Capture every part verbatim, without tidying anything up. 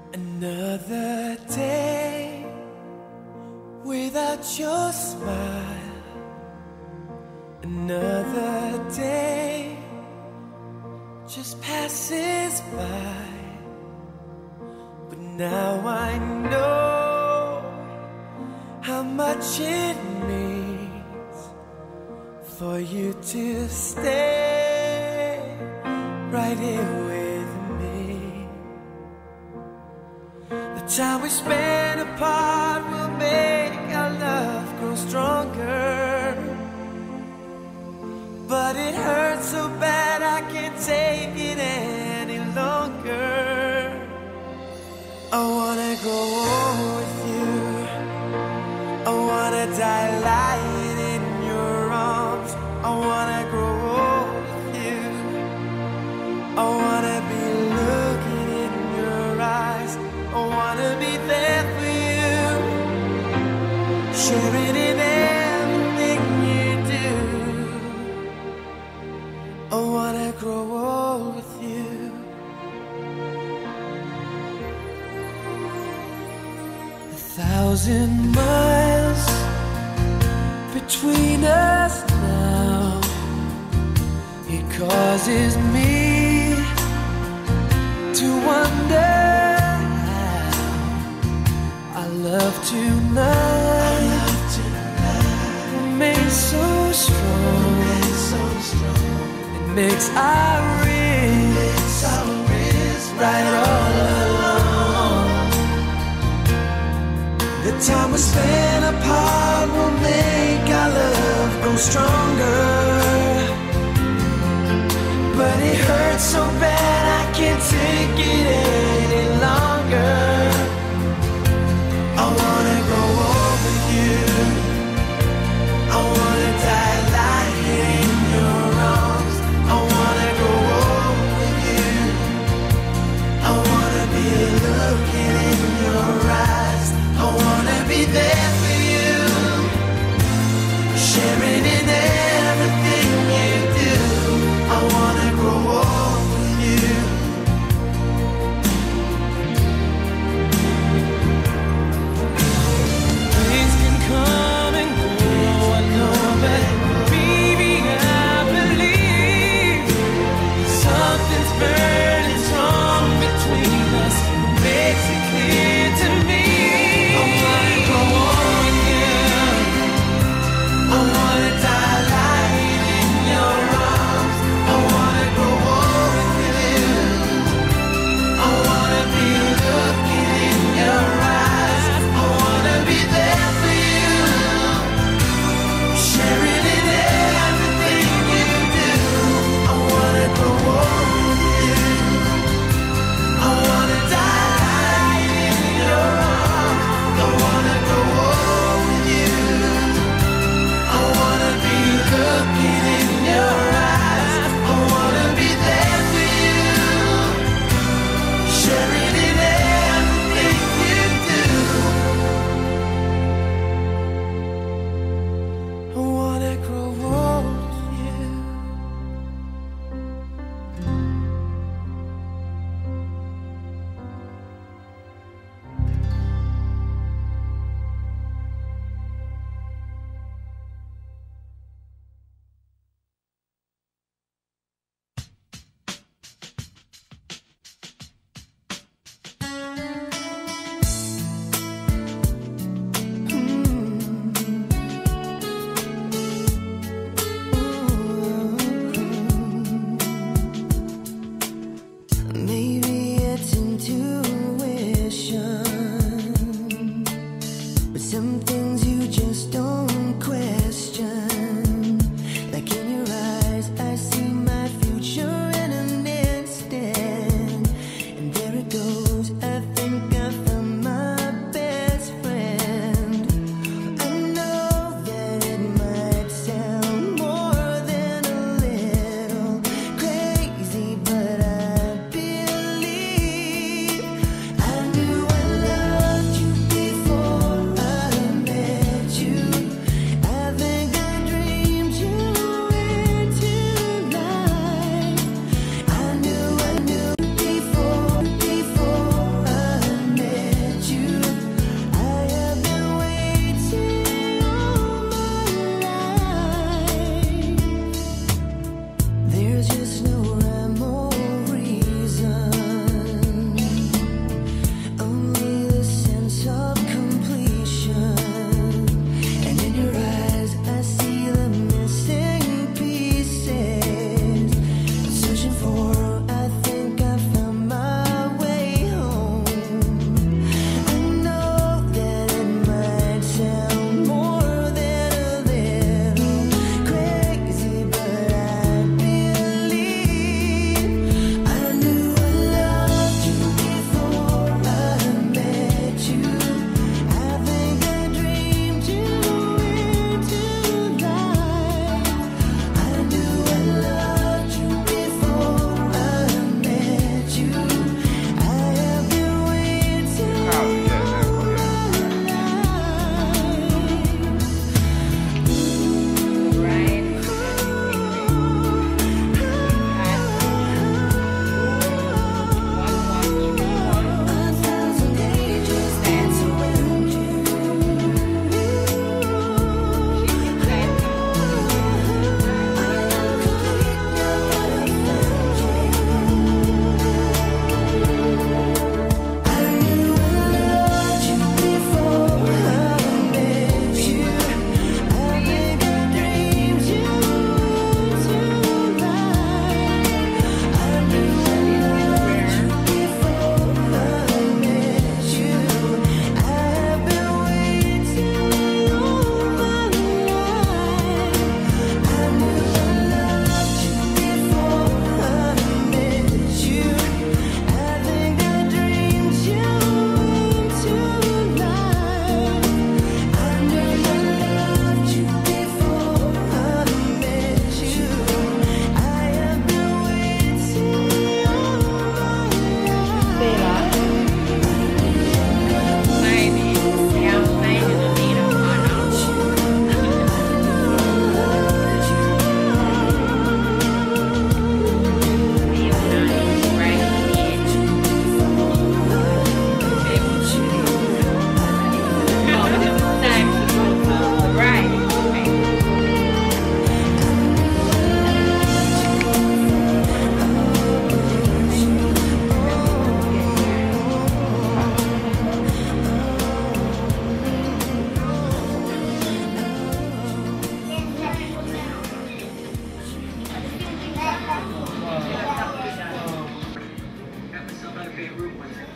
Another day without your smile. Another day just passes by. But now I know how much it means for you to stay right here with me. The time we spend apart will make our love grow stronger. But it hurts so bad I can't take it any longer. I wanna grow old with you. I wanna die lying in your arms. I wanna grow old with you. I wanna be looking in your eyes. I wanna be there for you, sharing in everything you do. I wanna grow old with you. A thousand miles between us now. It causes me to wonder how our love tonight remains so strong. It makes our wrists right all along. The time we spend apart will make our love grow stronger. But it hurts so bad I can't take it any longer. I wanna grow old with you. I wanna die lying in your arms. I wanna grow old with you. I wanna be looking in your eyes. I wanna be there for you, sharing in everything you do. I wanna grow old with you.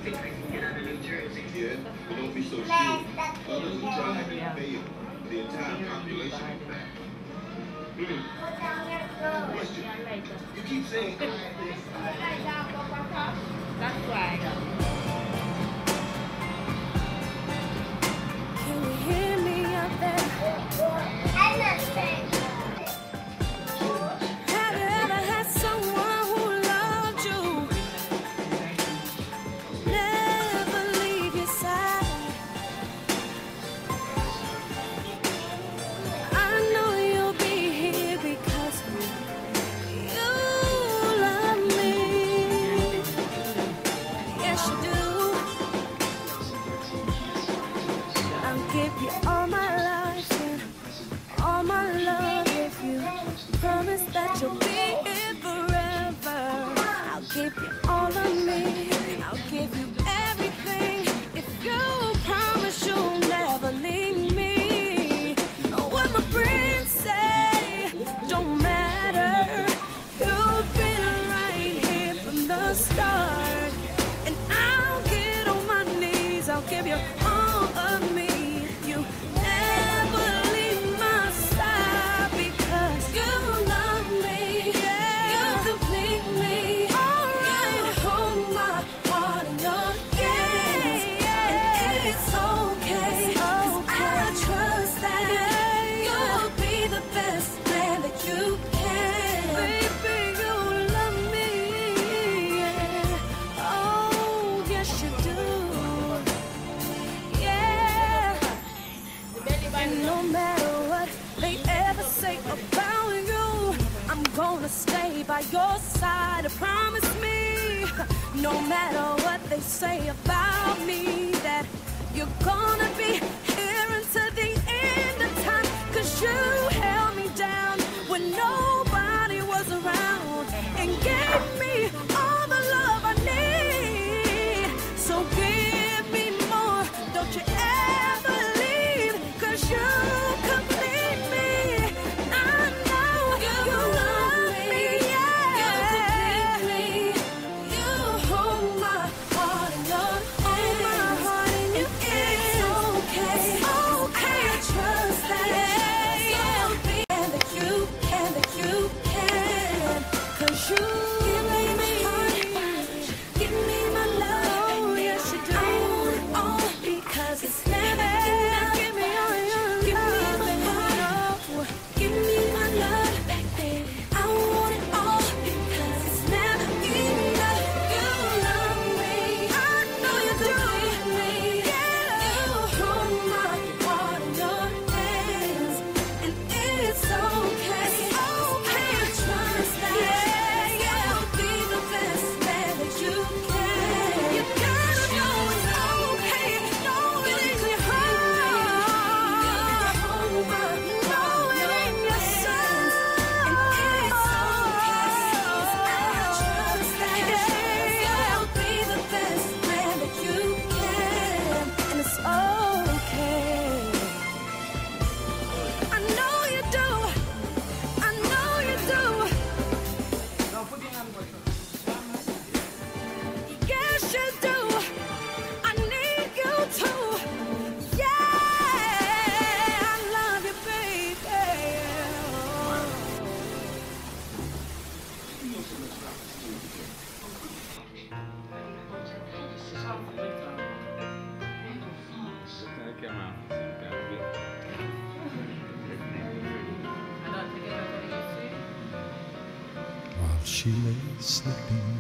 Yeah, but don't be so sure. Others who tried and failed. The entire population is back. Hmm. Question. You keep saying that's why. Can you hear me out there? Have you ever had someone who loved you, never leave your side? I know you'll be here because you love me. Yes, you do. I'll give you all my life and all my love if you promise that you'll be here forever. I'll give you all of me. I'll give you everything if you promise you'll never leave me. What my friends say don't matter. You've been right here from the start, and I'll get on my knees. I'll give you all of me. You never leave my side because you love me. You complete me. You hold my heart in your hands, and it's okay 'cause I trust that you'll be the best man that you can. Baby, you love me. Yeah. Oh, yes you do. Yeah. And no matter what they ever say about you, I'm gonna stay by your side. Promise me. No matter what they say about me, that you're gonna be here until the end of time. 'Cause you held me down when nobody was around and gave me all the love I need. So give me more. Don't you ever leave, 'cause you complete me. I know you love me. Yeah. You complete me. You hold my heart in your hands. It's okay. Okay. I trust that you'll be and that you can, that you can. 'Cause you give me my heart, give me my love. Yes, you do. I want it all because it's never enough. Give me all your love. Give me my heart. Give me my love, baby. I want it all because it's never enough. You love me. I know you do. Yeah. You hold my heart in your hands, and it's okay. Okay. I trust that you'll be the best man that you can. You gotta know it's okay. Know it in your heart. You hold my know it in your hands, and it's okay. I trust that you'll be the best man that you can, and it's okay. I know you do. I know you do. Yes, you do. I need you to. Yeah, I love you, baby. While she lay sleeping,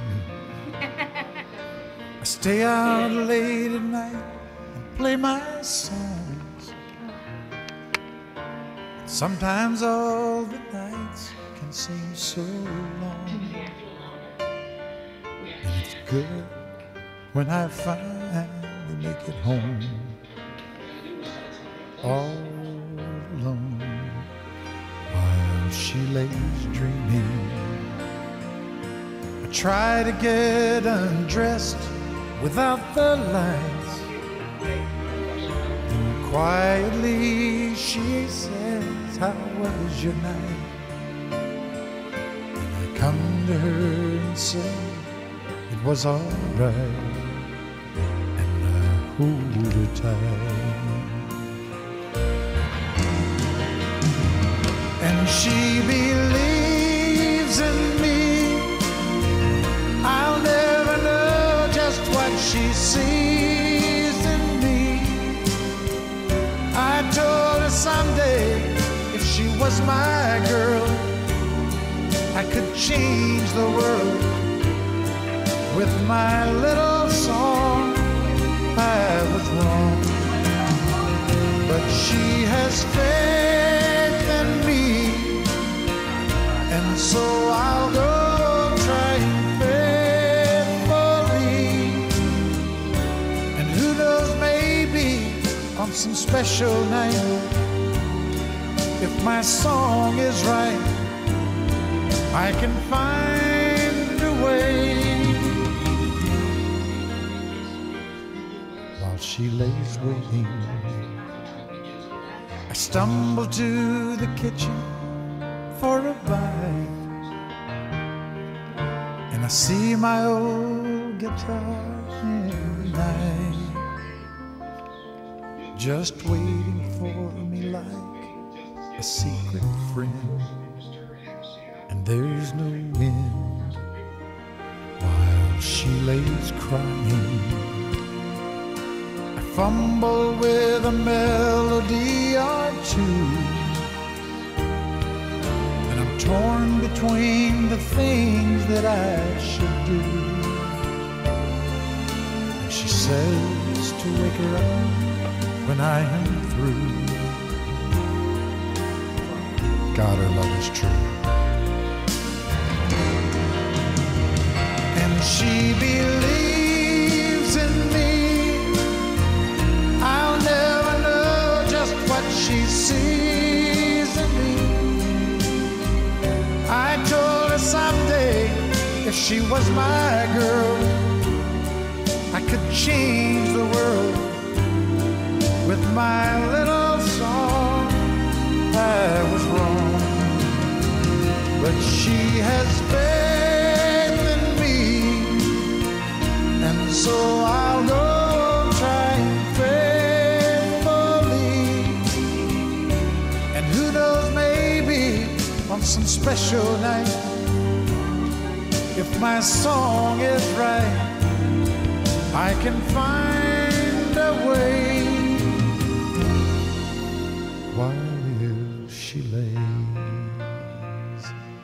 I stay out late at night and play my songs. Sometimes all the nights can seem so long, and it's good when I finally make it home all alone. While she lays dreaming, I try to get undressed without the lights, and quietly she says, "How was your night?" And I come to her and say, "It was all right." hold her tight. And she believes in me. I'll never know just what she sees in me. I told her someday if she was my girl, I could change the world with my little song. I was wrong, but she has faith in me, and so I'll go trying faithfully. And who knows, maybe on some special night, if my song is right, I can find a way. While she lays waiting, I stumble to the kitchen for a bite, and I see my old guitar in the night, just waiting for me like a secret friend. And there's no wind while she lays crying. I fumble with a melody or two, and I'm torn between the things that I should do. And she says to wake her up when I am through. God, her love is true. And she believes in me. I'll never know just what she sees in me. I told her someday if she was my girl, I could change the world with my little song. I was wrong, but she has faith in me, and so I'll go trying faithfully. And who knows, maybe on some special night, if my song is right, I can find a way. While she lays,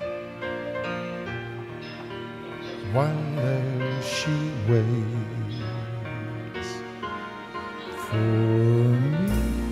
while she waits for me.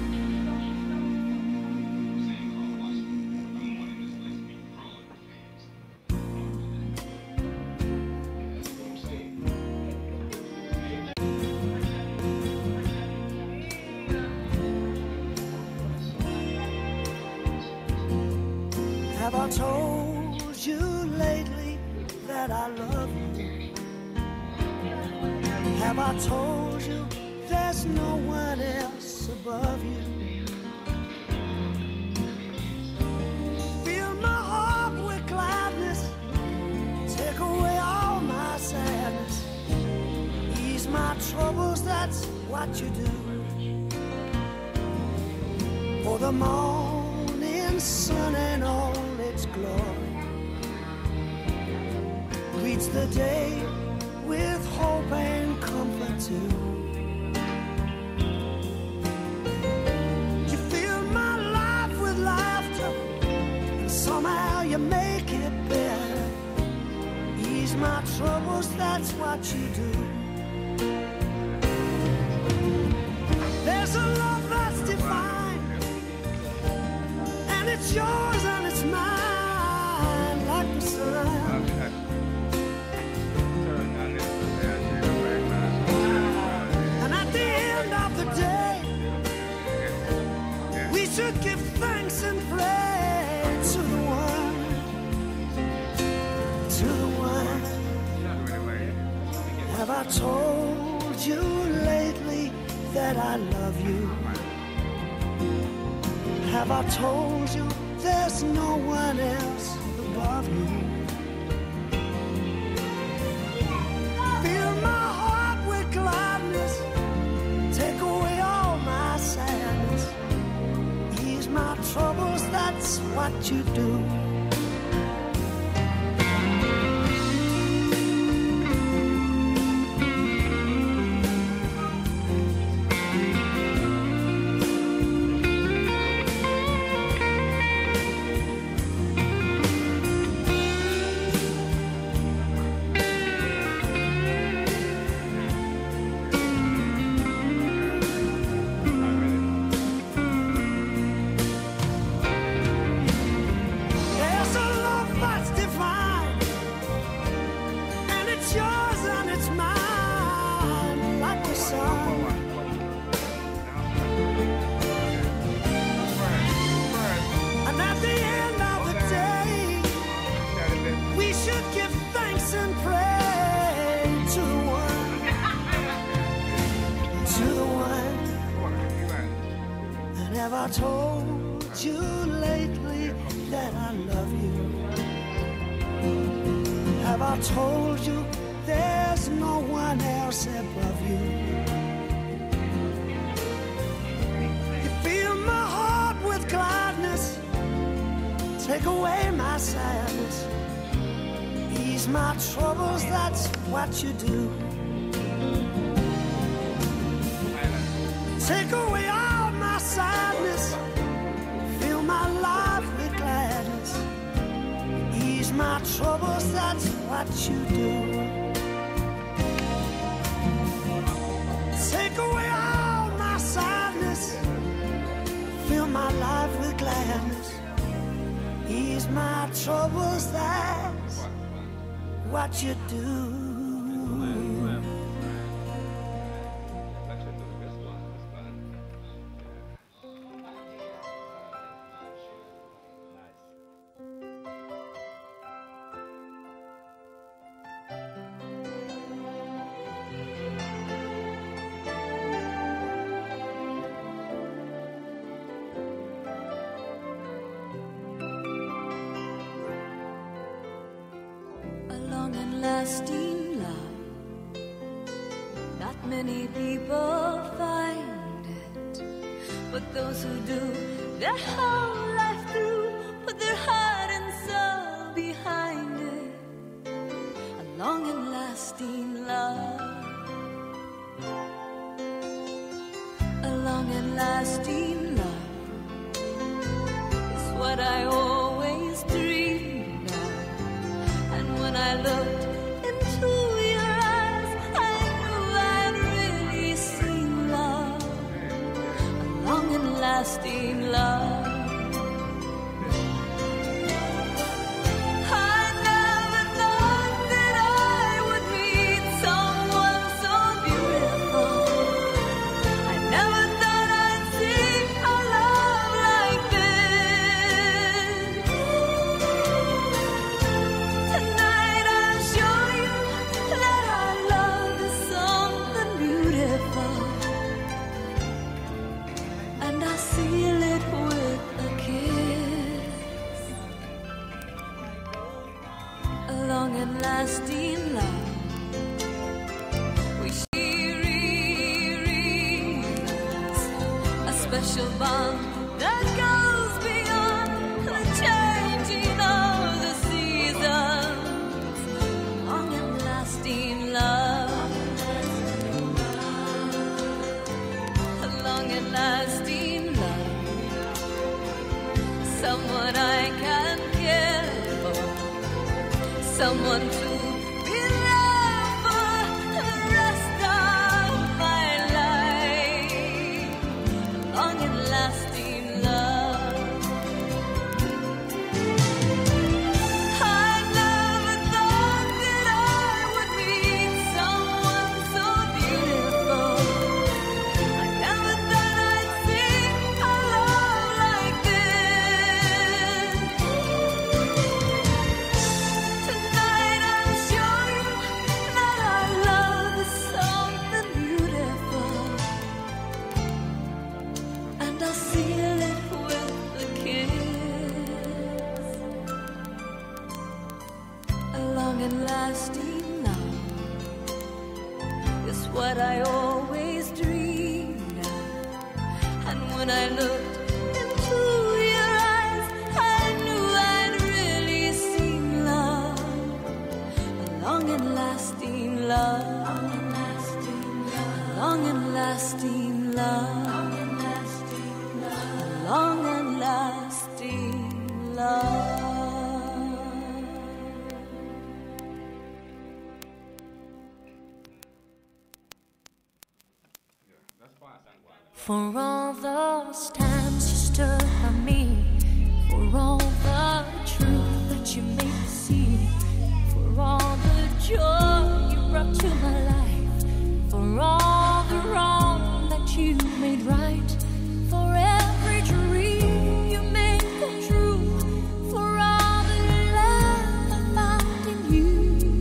Have I told you lately that I love you? Have I told you there's no one else above you? Fill my heart with gladness, take away all my sadness, ease my troubles, that's what you do. For the morning sun and all its glory greets the day with hope and comfort too. You fill my life with laughter, and somehow you make it better. Ease my troubles, that's what you do. There's a love that's divine, and it's yours and it's mine, like the sun. And at the end of the day, we should give thanks and pray to the one, to the one. Have I told you lately that I love you? Have I told you there's no one else above you? Fill my heart with gladness, what you do. Have I told you lately that I love you? Have I told you there's no one else above you? You fill my heart with gladness, take away my sadness, ease my troubles, that's what you do. Take away all my sadness, fill my life with gladness, ease my troubles, that's what you do. Take away all my sadness, fill my life with gladness, ease my troubles, that's what you do. Lasting love, not many people find it, but those who do, their whole life through, put their heart and soul behind it. A long and lasting love, a long and lasting love is what I always dreamed of, and when I looked lasting love. I never thought that I would meet someone so beautiful. I never thought I'd see a love like this. Tonight I'll show you that our love is something beautiful, and I'll seal it with a kiss. A long and lasting love, we share a special bond that goes beyond the changing of the seasons. A long and lasting love, a long and lasting love, someone I can care for, someone to be loved for the rest of my life. A long and lasting love. I never thought that I would meet someone so beautiful. I never thought I'd see a love like this. Tonight I'll show you that our love is something beautiful, and I'll seal it with a kiss. A long and lasting love is what I always dreamed of, and when I looked into your eyes, I love, long and lasting love, long and lasting love. For all those times you stood by me, for all the truth that you made me see, for all the joy you brought to my life, for all the wrong that you made right, for every dream you made come true, for all the love I found in you,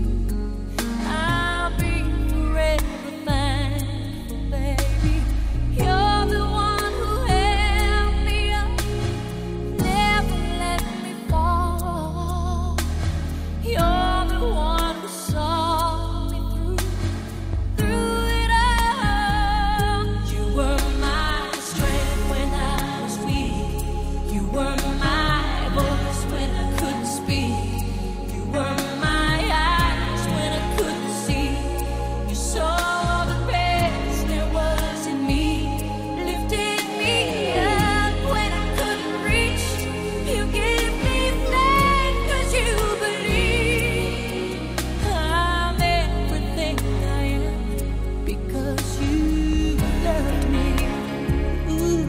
I'll be forever thankful, baby. You're the one who held me up, never let me fall. You're the one who saw me through, through it all. You were my strength when I was weak. You were my voice when I couldn't speak. You were my eyes when I couldn't see. You saw the best there was in me, lifted me up when I couldn't reach. You gave me faith 'cause you believe I'm everything I am because you loved me. Ooh.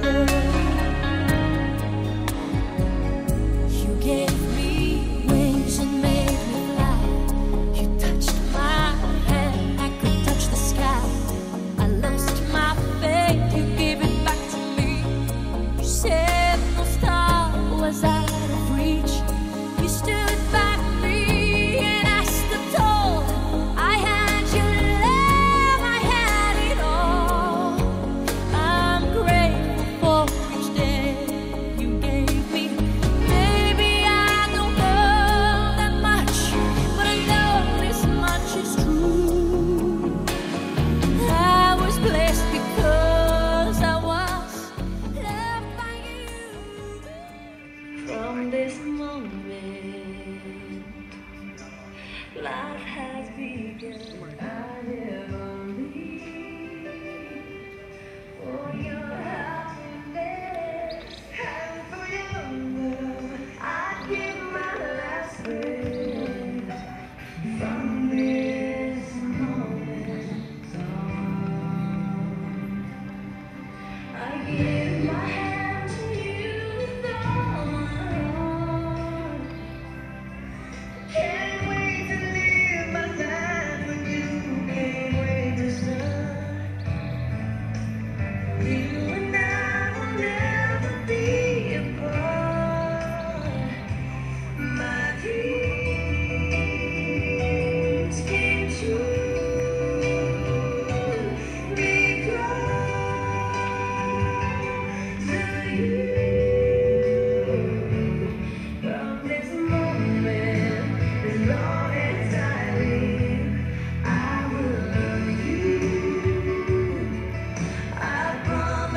You gave me wings and made me fly. You touched my hand, I could touch the sky. I lost my faith, you gave it back to me. You said no star was out of reach. You stood by me and I stood tall. I had your love, I had it all. I'm grateful for each day you gave me. Maybe I don't know that much, but I know this much is true. I was blessed because I was loved by you. From this moment, life has begun. I never leave for your happiness and for your love. I give my last breath. From this moment on, I give my hand to you, Lord. Can't wait to live my life with you. Can't wait to start. You and I will never be apart. My dreams came true because of you. From this moment, as long as I live, I will love you. I promise.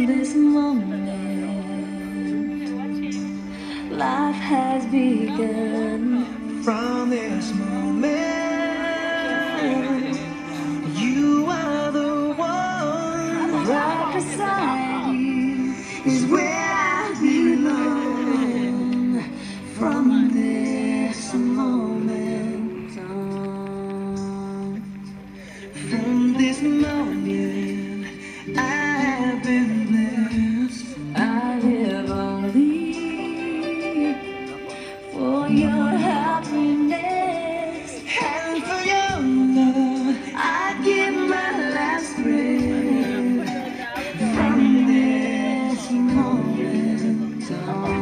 this moment, life has begun. From this moment, you are the one. Right beside you is where I belong. From this moment on, From this moment, I've been blessed. I live only for your happiness. And for your love, I give my last breath. From this moment on,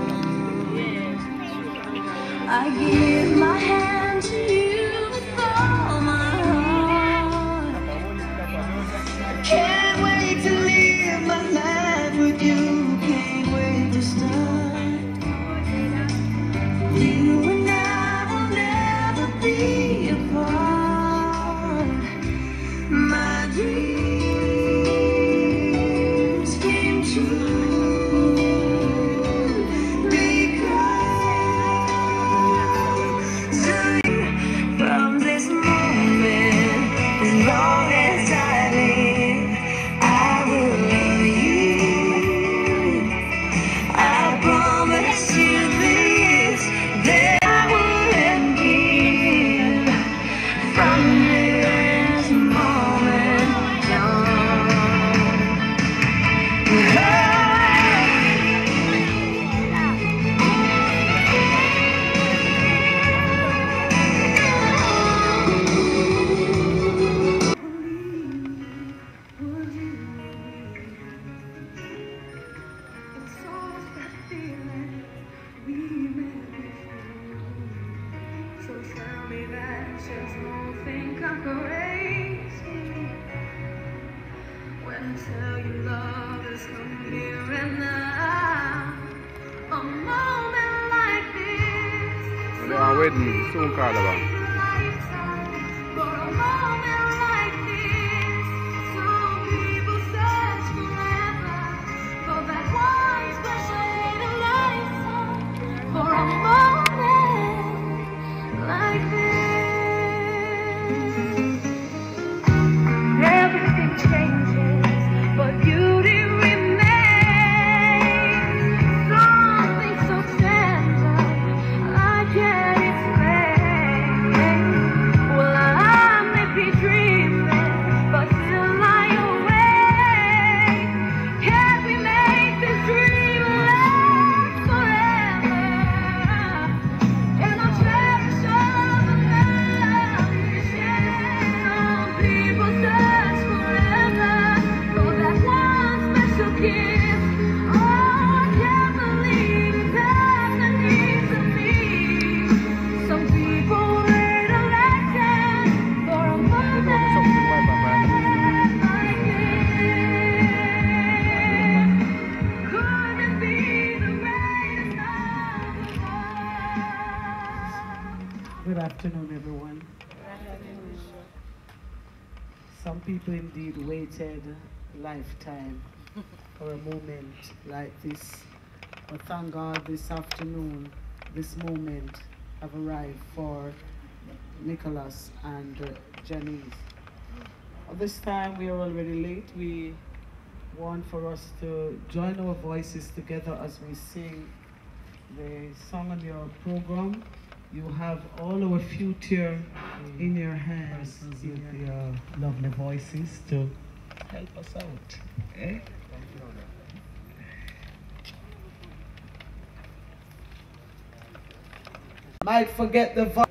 I give my hand to you with all my heart. can't wait to live my life with you. Can't wait to start. You and I will never be apart. My dreams came true because From this moment, as long as I live, I will love you. I promise you this, that I wouldn't give. From this moment on. So tell me that just won't think I'm crazy when I tell you love has come here and now. A moment like this, Wala ang wedding, soon ka diba? for a moment like this, some people search forever for that one special in a lifetime. For a moment like this, everything changes, but beauty remains. Something so tender, I can't explain. Well, I may be dreaming, but still I awake. Can't we make this dream last forever? And I'll cherish all the love we share. Some people search forever for that one special kiss. Oh, I can't believe it's happening to me. Some people wait a lifetime for a moment like this. Could it be the greatest of all? Good afternoon, everyone. Some people indeed waited a lifetime for a moment like this. But thank God this afternoon, this moment have arrived for Nicholas and uh, Janice. At this time, we are already late. We want for us to join our voices together as we sing the song on your program. You have all our future in your hands, with your lovely voices to help us out. Eh? Might forget the voice.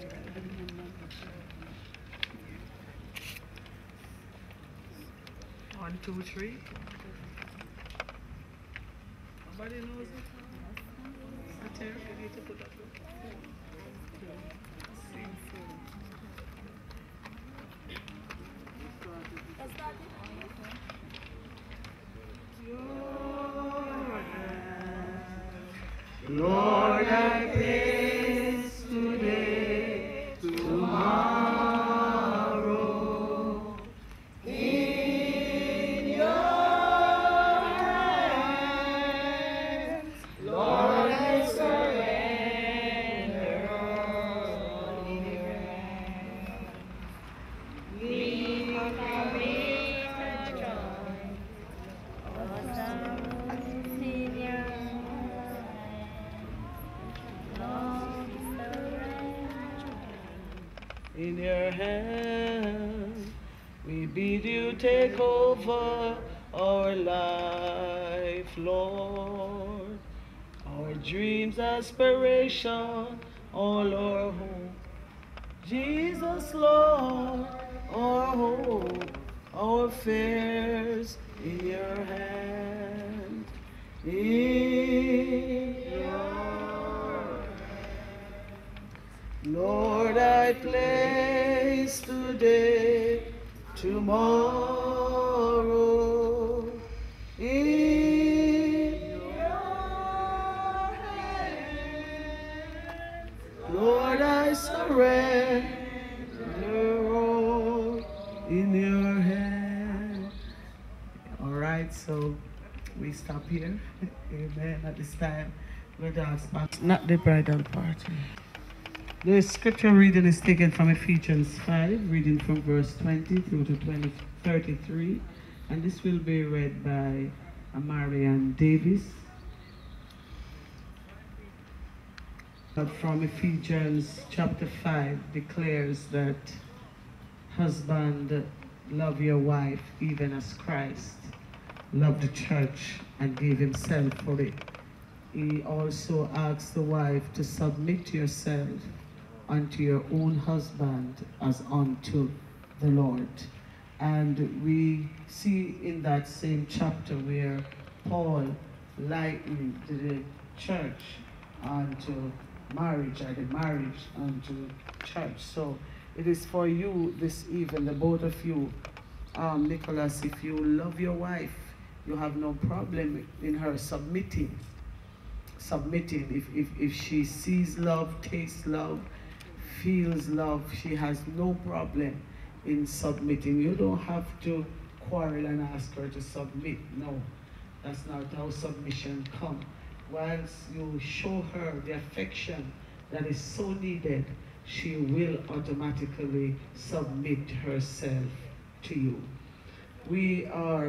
One, two, three. Nobody knows it. Satire, you need to put up. Sing full. Lord, I place today, tomorrow in your hands. in your hand. We bid you take over our life, Lord. Our dreams, aspiration, all our hope. Jesus, Lord, our hope, our fears in your hand. In your Lord, I place today, tomorrow in your hands. Lord, I surrender all in your hand. All right, so we stop here. Amen. At this time, we'll dance back. Not the bridal party. The scripture reading is taken from Ephesians five, reading from verse twenty through to twenty, thirty-three. And this will be read by Marian Davis. But from Ephesians chapter five declares that, husband, love your wife even as Christ loved the church and gave himself for it. He also asks the wife to submit yourself unto your own husband as unto the Lord. And we see in that same chapter where Paul likened the church unto marriage, or the marriage unto church. So it is for you this evening, the both of you, um, Nicholas, if you love your wife, you have no problem in her submitting. Submitting. If, if, if she sees love, tastes love, feels love, she has no problem in submitting. You don't have to quarrel and ask her to submit. No, that's not how submission comes. Once you show her the affection that is so needed, she will automatically submit herself to you. We are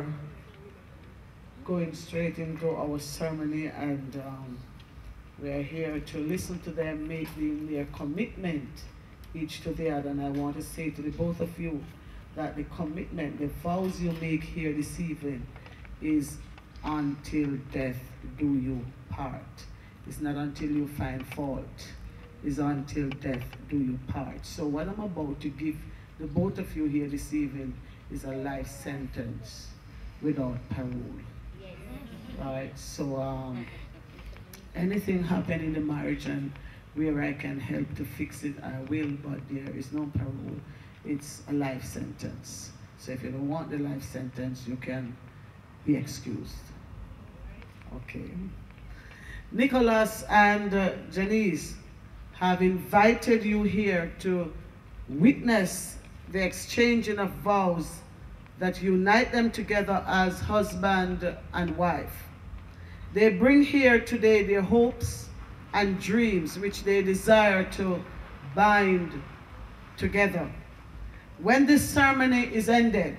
going straight into our ceremony, and um, we are here to listen to them making their commitment each to the other. And I want to say to the both of you that the commitment, the vows you make here this evening is until death do you part. It's not until you find fault. It's until death do you part. So what I'm about to give the both of you here this evening is a life sentence without parole. Right? So um, anything happen in the marriage and where I can help to fix it, I will, but there is no parole. It's a life sentence. So if you don't want the life sentence, you can be excused. Okay. Nicholas and uh, Janice have invited you here to witness the exchanging of vows that unite them together as husband and wife. They bring here today their hopes and dreams which they desire to bind together. When this ceremony is ended,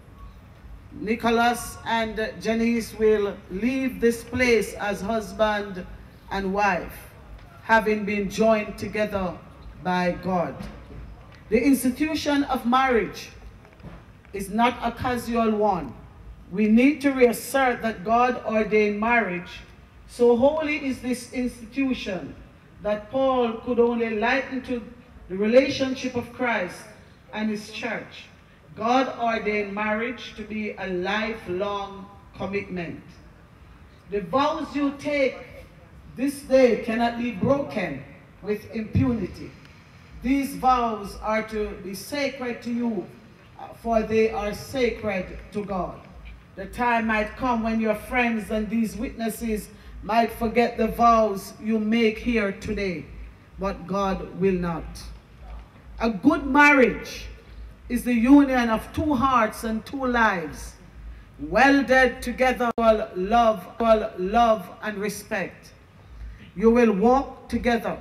Nicholas and Janice will leave this place as husband and wife, having been joined together by God. The institution of marriage is not a casual one. We need to reassert that God ordained marriage. So holy is this institution that Paul could only liken to the relationship of Christ and his church. God ordained marriage to be a lifelong commitment. The vows you take this day cannot be broken with impunity. These vows are to be sacred to you, for they are sacred to God. The time might come when your friends and these witnesses might forget the vows you make here today, but God will not. A good marriage is the union of two hearts and two lives, welded together for love, for love and respect. You will walk together,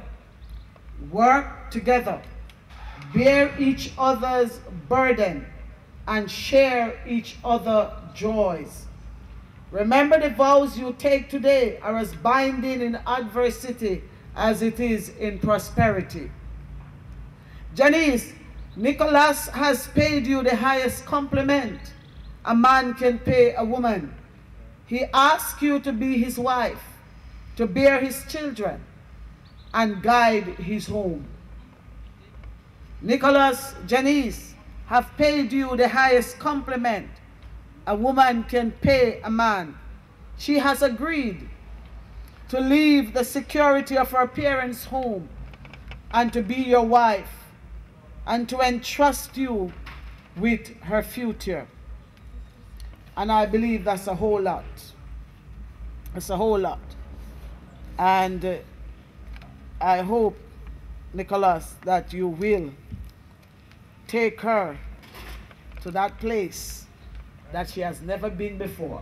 work together, bear each other's burden, and share each other's joys. Remember, the vows you take today are as binding in adversity as it is in prosperity. Janice, Nicholas has paid you the highest compliment a man can pay a woman. He asks you to be his wife, to bear his children, and guide his home. Nicholas, Janice have paid you the highest compliment a woman can pay a man. She has agreed to leave the security of her parents' home and to be your wife and to entrust you with her future. And I believe that's a whole lot. It's a whole lot. And uh, I hope, Nicholas, that you will take her to that place that she has never been before.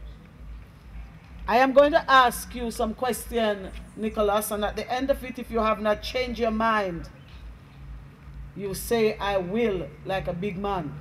I am going to ask you some question, Nicholas, and at the end of it, if you have not changed your mind, you say, I will, like a big man.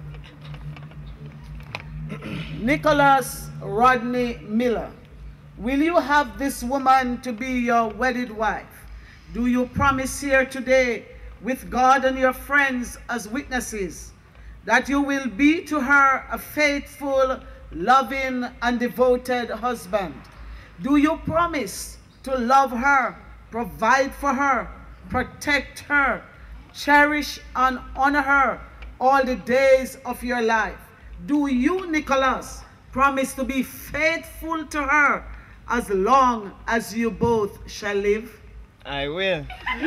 Nicholas Rodney Miller, will you have this woman to be your wedded wife? Do you promise here today, with God and your friends as witnesses, that you will be to her a faithful, loving, and devoted husband? Do you promise to love her, provide for her, protect her, cherish and honor her all the days of your life? Do you, Nicholas, promise to be faithful to her as long as you both shall live? I will.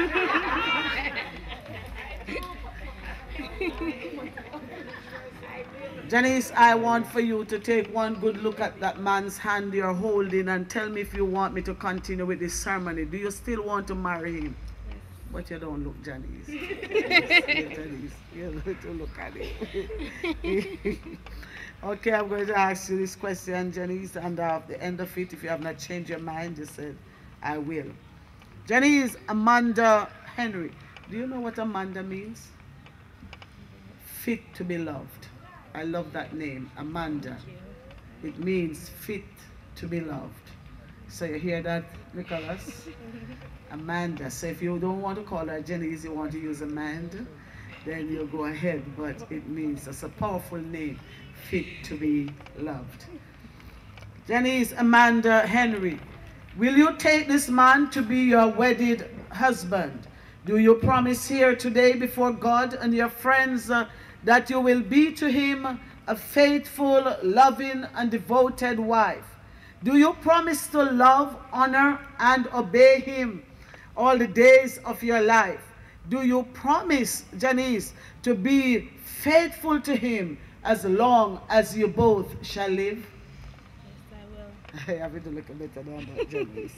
Janice, I want for you to take one good look at that man's hand you're holding and tell me if you want me to continue with this ceremony. Do you still want to marry him? Yes. But you don't look, Janice. Yes, Janice, you have to look at it. Okay, I'm going to ask you this question, Janice, and uh, at the end of it, if you have not changed your mind, just said, I will. Janice Amanda Henry. Do you know what Amanda means? Fit to be loved. I love that name, Amanda. It means fit to be loved. So you hear that, Nicholas? Amanda. So if you don't want to call her Janice, you want to use Amanda, then you go ahead. But it means, it's a powerful name, fit to be loved. Janice Amanda Henry, will you take this man to be your wedded husband? Do you promise here today before God and your friends uh, that you will be to him a faithful, loving, and devoted wife? Do you promise to love, honor, and obey him all the days of your life? Do you promise, Janice, to be faithful to him as long as you both shall live? Yes, I will. I have to look a bit at that, Janice.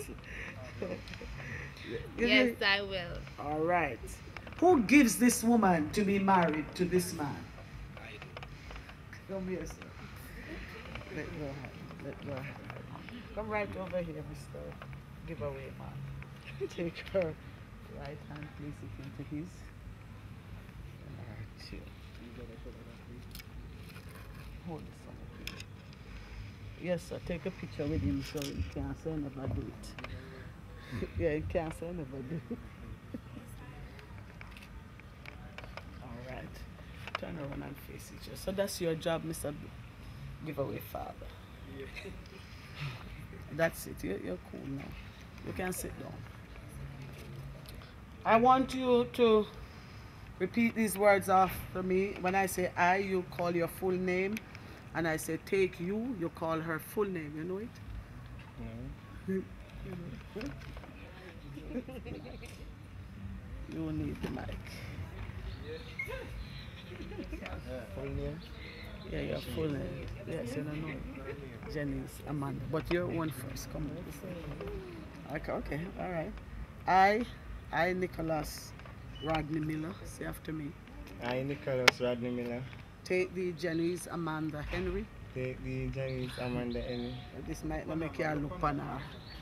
Yes, I will. All right. Who gives this woman to be married to this man? Come here, sir. Let go ahead. Let go ahead. Come right over here, Mister Giveaway man. Take her right hand, place it into his. All right, chill. Hold this one up here. Yes, sir. Take a picture with him so he can't say never do it. Yeah, he can't say never do it. All right. Turn around and face each other. So that's your job, Mister Giveaway Father. Yeah. That's it. You're, you're cool now. You can sit down. I want you to repeat these words after me. When I say I, you call your full name. And I say take you, you call her full name. You know it? No. You need the mic. Full name? Yeah, your full name. Yes, you don't know it. Janice Amanda. But your one first. Come on. Okay, okay, all right. I, I, Nicholas Rodney Miller. Say after me. I, Nicholas Rodney Miller. Take the Janice Amanda Henry. Take the Janice Amanda Henry. This might not make you look on her.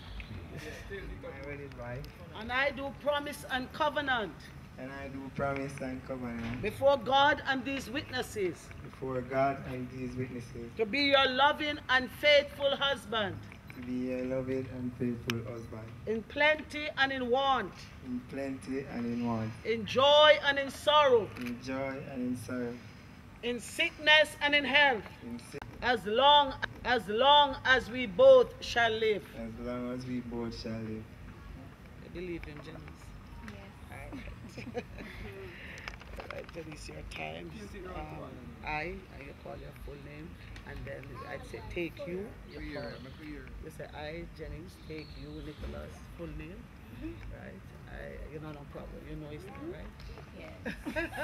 And I do promise and covenant. And I do promise and covenant. Before God and these witnesses. Before God and these witnesses. To be your loving and faithful husband. To be a loving and faithful husband. In plenty and in want. In plenty and in want. In joy and in sorrow. In joy and in sorrow. In sickness and in health. In sick. As long as long as we both shall live. As long as we both shall live. I believe in Janice. Yes. All right. All right, Janice, your time. Um, I, I call your full name, and then I'd say take you. You call. You say I, Janice, take you, Nicholas, full name. Right? I, you know, no problem. You know his name, right? Yes.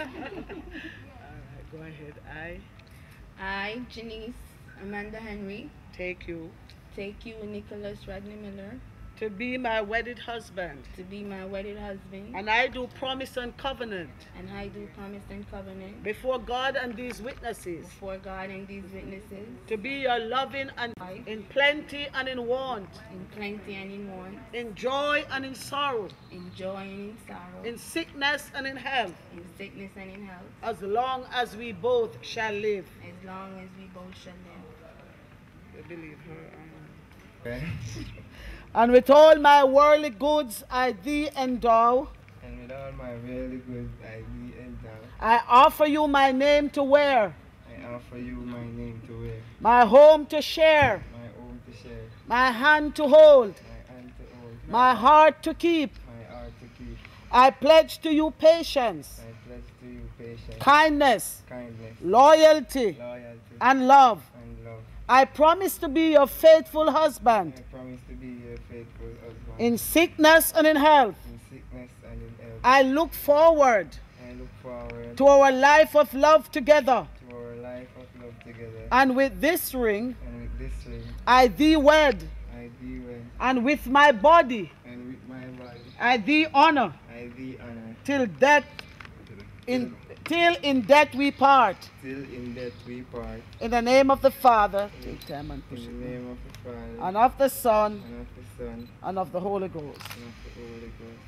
All right, go ahead. I I, Janice Amanda Henry, take you take you, Nicholas Rodney Miller, to be my wedded husband. to be my wedded husband, And I do promise and covenant and I do promise and covenant before God and these witnesses before God and these witnesses, to be your loving and in plenty and in want, in plenty and in want, in joy and in sorrow, in joy and in sorrow, in sickness and in health, in sickness and in health, as long as we both shall live. as long as we both shall live. You believe her? Okay? And with all my worldly goods I thee endow, And with all my really good I thee endow, I offer you my name to wear, I offer you my name to wear, my home to share, my own to share, my hand to hold, my hand to hold, my heart to keep. my heart to keep. I pledge to you patience, I pledge to you patience, kindness, kindness, loyalty, loyalty, and love. and love. I promise to be your faithful husband I promise to be your faithful husband. in sickness and in health. in sickness and in health. I look forward I look forward to our life of love together. to our life of love together. And with this ring, And with this ring, I thee wed, I thee wed, and with my body, and with my body, I thee honor, I thee honor, till death, in till in death we part. till in death we part. In the name of the Father, take time and push In it the down. name of the Father, And of the Son, and of the Son, and of the Holy Ghost. and of the Holy Ghost.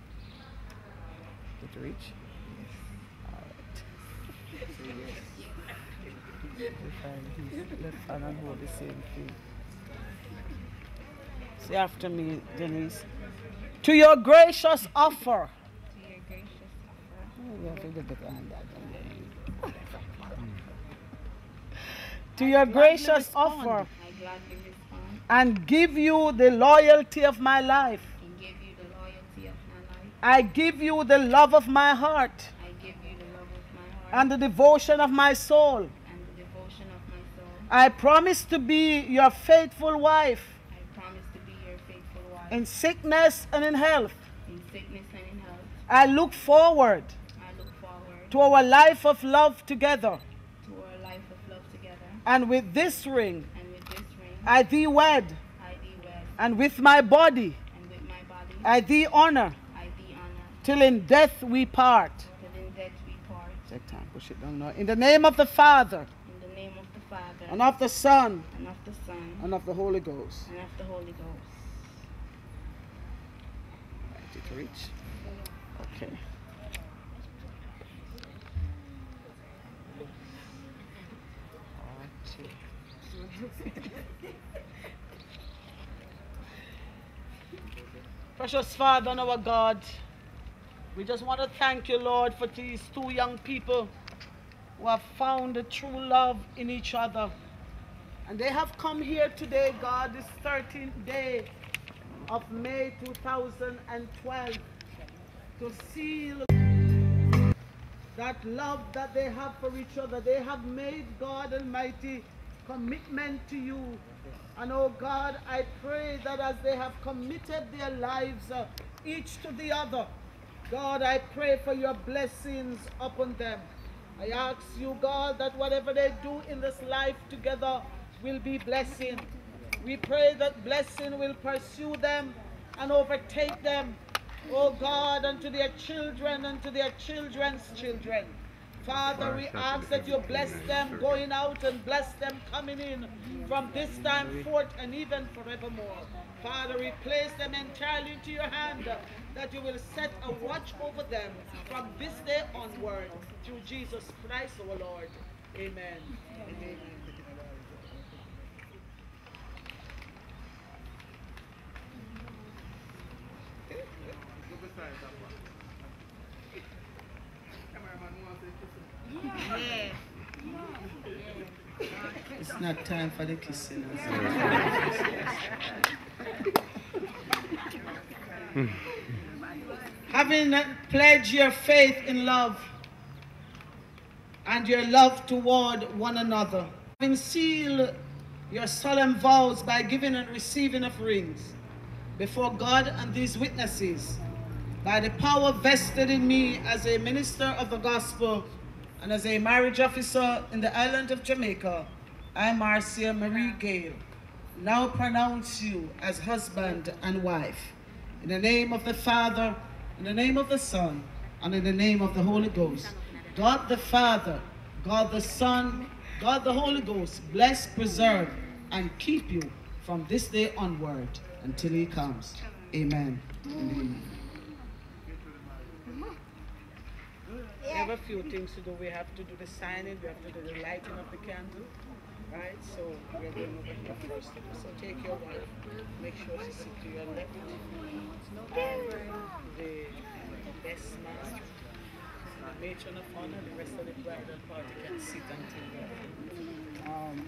Did you reach? Left hand and hold the same thing. Say after me, Denise. To your gracious offer. To your gracious offer, Oh, we have to get the hand out. To your gracious offer, I gladly respond and give you the loyalty of my life. and give you the loyalty of my life. I give you the love of my heart I give you the love of my heart and the devotion of my soul. and the devotion of my soul. I promise to be your faithful wife I promise to be your faithful wife in sickness and in health. in sickness and in health. I look forward I look forward to our life of love together. to our life of love together. And with this ring, And with this ring, I thee wed, I thee wed, and with my body, and with my body, I thee honor, I thee honor, till in death we part. till in death we part. Take time, push it down now. In the name of the Father, In the name of the Father, and of the Son, and of the Son, and of the Holy Ghost. and of the Holy Ghost. Right, did you reach? Okay. Precious Father and our God, we just want to thank you, Lord, for these two young people who have found the true love in each other. And they have come here today, God, this thirteenth day of May two thousand twelve, to seal that love that they have for each other. They have made, God Almighty, commitment to you. And oh God, I pray that as they have committed their lives, uh, each to the other, God, I pray for your blessings upon them. I ask you, God, that whatever they do in this life together will be blessing. We pray that blessing will pursue them and overtake them, oh God, unto their children and to their children's children. Father, we ask that you bless them going out and bless them coming in from this time forth and even forevermore. Father, we place them entirely into your hand, that you will set a watch over them from this day onward, through Jesus Christ our Lord. Amen. And amen. It's not time for the kissing. Having pledged your faith in love and your love toward one another, having sealed your solemn vows by giving and receiving of rings before God and these witnesses, by the power vested in me as a minister of the gospel and as a marriage officer in the island of Jamaica, I, Marcia Marie Gale, now pronounce you as husband and wife. In the name of the Father, in the name of the Son, and in the name of the Holy Ghost. God the Father, God the Son, God the Holy Ghost, bless, preserve, and keep you from this day onward until he comes. Amen. Amen. We have a few things to do. We have to do the signing, we have to do the lighting of the candle. Right, so we're going over here first. So take your wife, make sure she sits to your left. And the best man, the matron of honor, the rest of the bridal party can sit until um,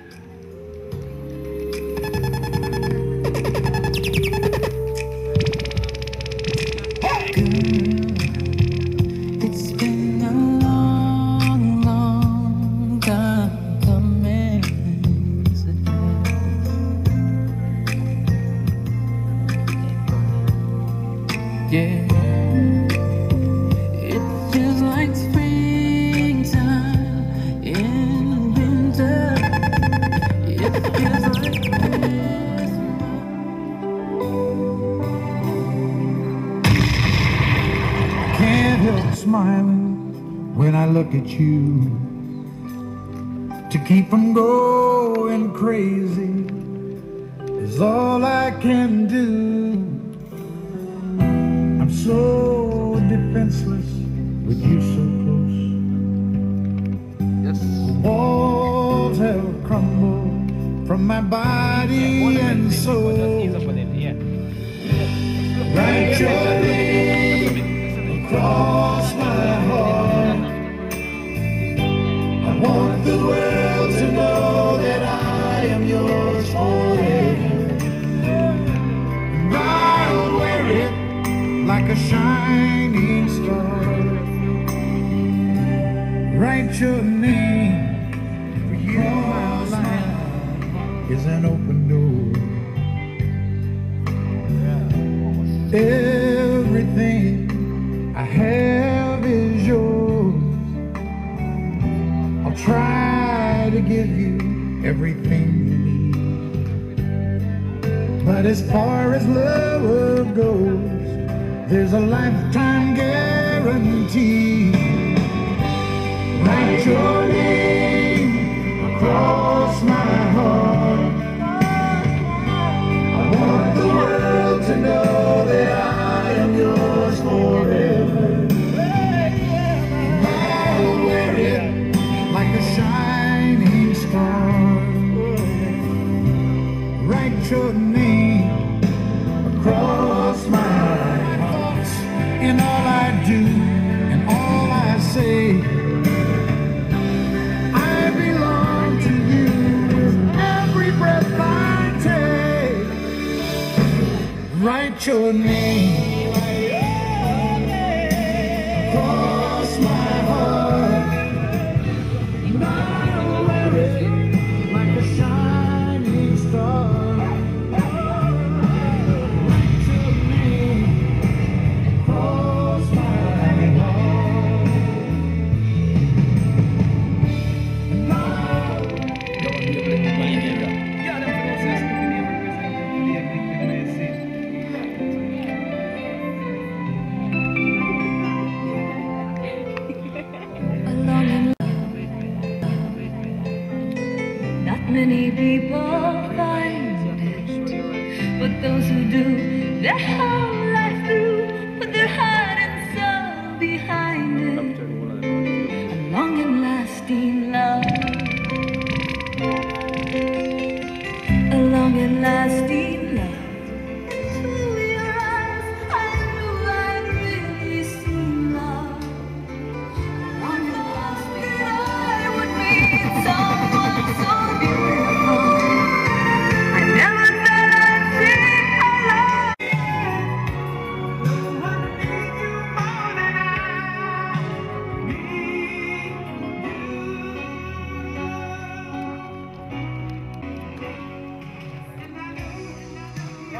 it's been a long, long time coming. Yeah, it feels like springtime in winter. It feels like Christmas. Can't help smiling when I look at you. To keep from going crazy is all I can do. I'm so defenseless with you so close. Yes. The walls have crumbled from my body and soul. Write your name across my heart. I want the world to know that I am yours forever. And I'll wear it like a shining star. Write your name, for you my life is an open door. Everything I have is yours. I'll try to give you everything you need. But as far as love goes, there's a lifetime guarantee. Write your name across my heart. I want the world to know that I am yours forever. And I'll wear it like a shining star. Write your name across my heart. In all I do and all I say, I belong to you with every breath I take. Write your name across my heart. And I'll wear it like a shining star. Write your name across my heart. And Not many people find it, but those who do, their whole life through, put their heart and soul behind it. A long and lasting love, a long and lasting love. To your eyes, I knew I'd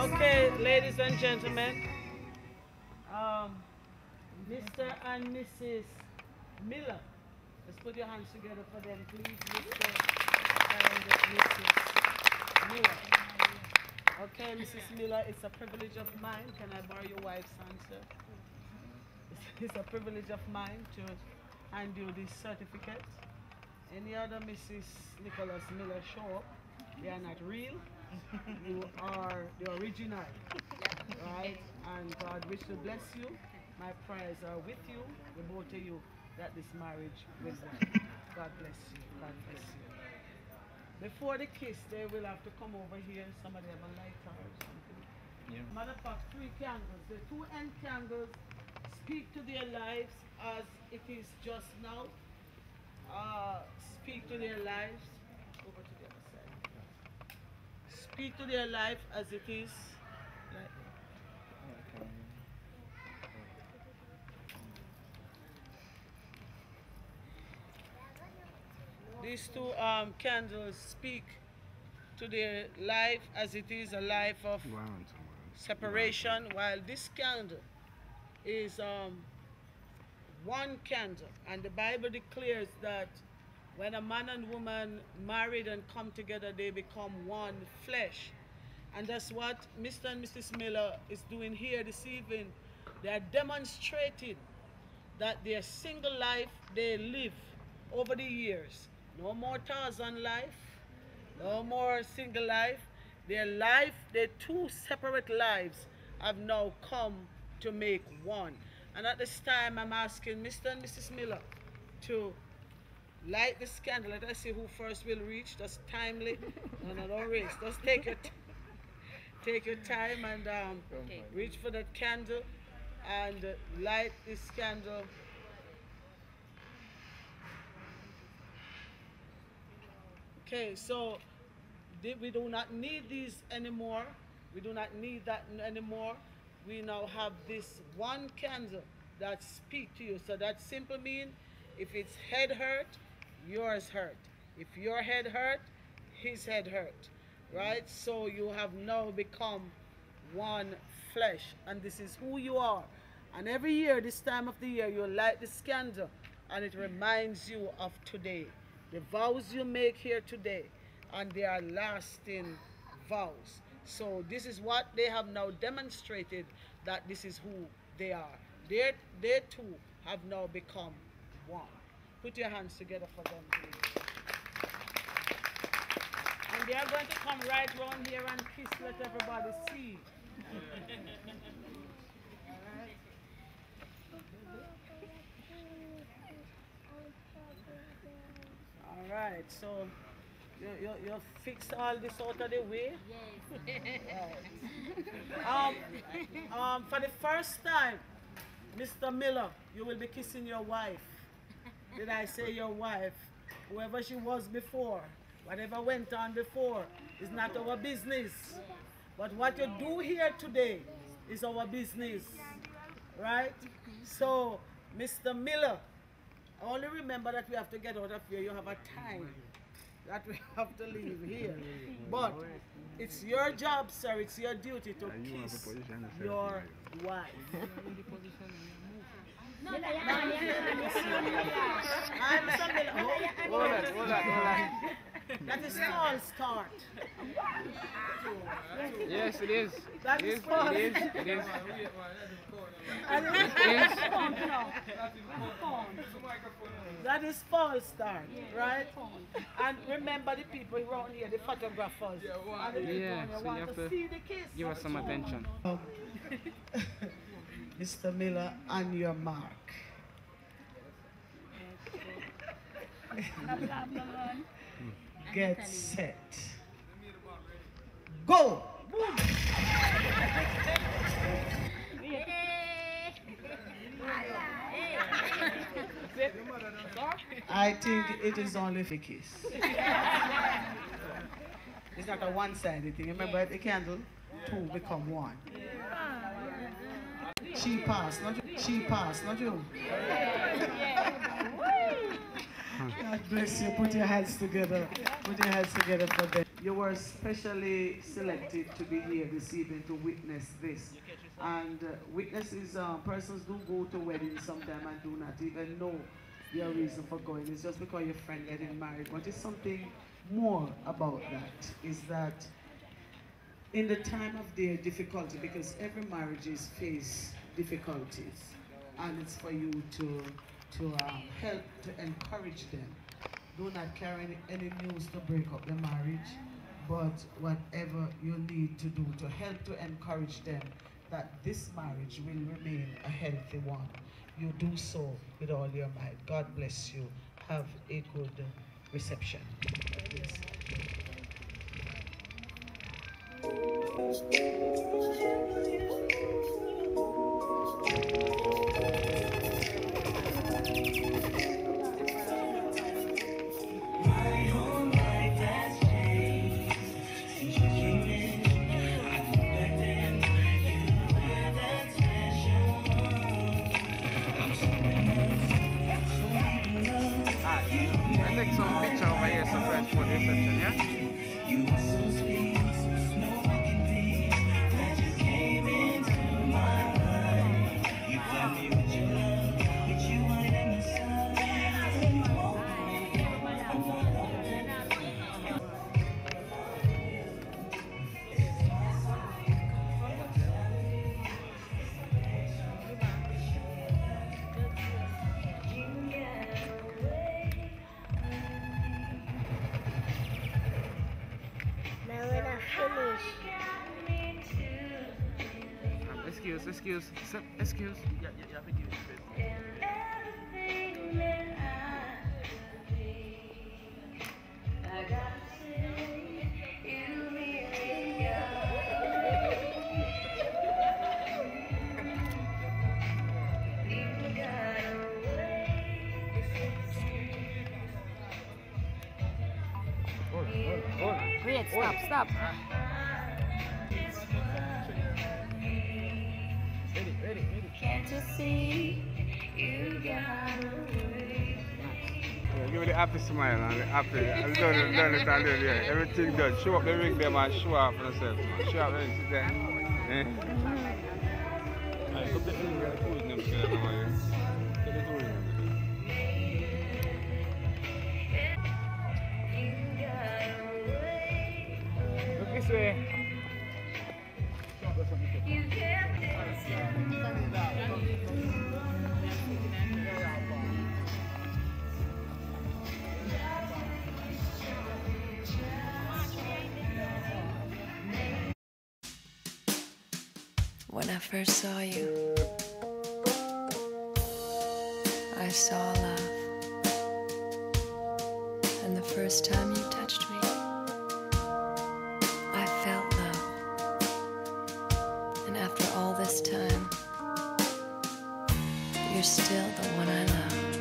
Okay, ladies and gentlemen, um, Mister and Missus Miller, let's put your hands together for them, please, Mister and Missus Miller. Okay, Missus Miller, it's a privilege of mine. Can I borrow your wife's answer? It's a privilege of mine to hand you this certificate. Any other Missus Nicholas Miller show up, they are not real. You are the original, right? And God wish to bless you. My prayers are with you, the both of you, that this marriage will work. God bless you. God bless you. Before the kiss, they will have to come over here. Somebody have a lighter or something. Yeah. Matter of fact, three candles. The two end candles speak to their lives as it is just now. Uh, speak to their lives. Over to the other side. Speak to their life as it is. Like, these two um, candles speak to their life as it is a life of separation, while this candle is um, one candle. And the Bible declares that when a man and woman married and come together, they become one flesh. And that's what Mister and Missus Miller is doing here this evening. They are demonstrating that their single life they live over the years. No more Tarzan life, no more single life. Their life, their two separate lives have now come to make one. And at this time, I'm asking Mister and Missus Miller to light this candle. Let us see who first will reach. That's timely. No, no, don't race. Just take your, take your time and um, okay. reach for that candle and uh, light this candle. Okay, so we do not need these anymore. We do not need that anymore. We now have this one candle that speaks to you. So that simply means if it's head hurt, yours hurt. If your head hurt, his head hurt. Right? So you have now become one flesh. And this is who you are. And every year, this time of the year, you light this candle and it reminds you of today. The vows you make here today, and they are lasting vows. So this is what they have now demonstrated, that this is who they are. They, they too have now become one. Put your hands together for them, please. And they are going to come right around here and kiss, let everybody see. All right, so you, you, you fix all this out of the way? Yes. Right. Um, um, for the first time, Mister Miller, you will be kissing your wife. Did I say your wife? Whoever she was before, whatever went on before, is not our business. But what you do here today is our business, right? So, Mister Miller, only remember that we have to get out of here. You have a time that we have to leave here. But it's your job, sir. It's your duty to kiss your wife. No, no, hold on, hold on, hold on. That is false start. Yes, it is. That is false. It is. It is. That is false start, right? And remember the people around here, the photographers. And the people Yeah, you so want you have to to see the kiss. give us some attention. Um, Mister Miller, on your mark. Get set. Go! I think it is only for kiss. It's not a one-sided thing. Remember the candle? Two become one. She passed, not you. She passed, not you. God bless you. Put your hands together. Put your hands together for them. you were specially selected to be here this evening to witness this. And uh, witnesses, uh, persons do go to weddings sometime and do not even know your reason for going. It's just because your friend getting married. But it's something more about that, is that in the time of their difficulty, because every marriage is face difficulties, and it's for you to, to um, help, to encourage them. Do not carry any, any news to break up the marriage, but whatever you need to do to help to encourage them that this marriage will remain a healthy one, you do so with all your might. God bless you. Have a good reception. Yes. Take some picture over here, some friends for the reception, yeah? You are so sweet, so smoking deep, that you came into my life. You got me with your love, with you right in the sun. Excuse, excuse, excuse. Yeah, yeah, yeah, thank you. Wait, stop, stop. Ready, ready, ready. Can't you see you got away? Yeah, give me the happy smile and the happy. I've done it, done it, and done it, yeah. Everything done. Show up the ring there, man. Show off for yourself, man. Show up the ring, sit there. Eh? Alright, come take the ring and the food in them together, man. Take the two rings. Look this way. When I first saw you, I saw love. And the first time you touched me, I felt love. And after all this time, you're still the one I love.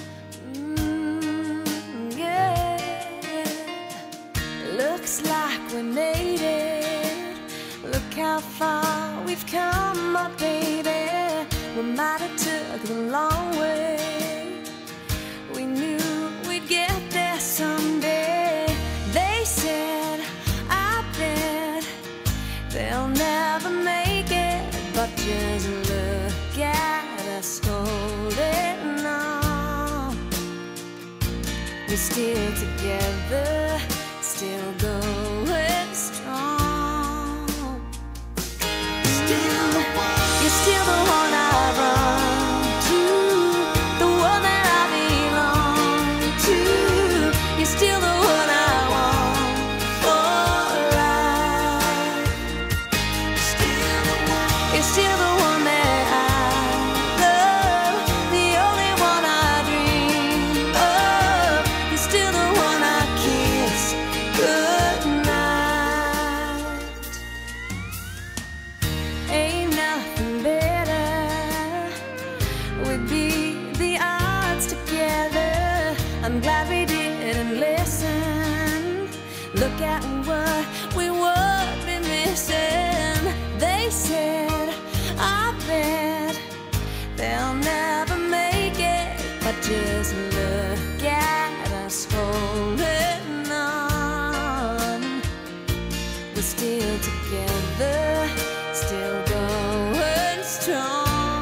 Mm, yeah. Looks like we made it. Look how far we've come, my baby. We might have took the long way. We knew we'd get there someday. They said, I bet they'll never make it. But just look at us holding on. We're still together, still going strong. You're still the one I run to, the one that I belong to. You're still the one I want for life. You're still the one that I love, the only one I dream of. You're still the one I kiss still together, still going strong.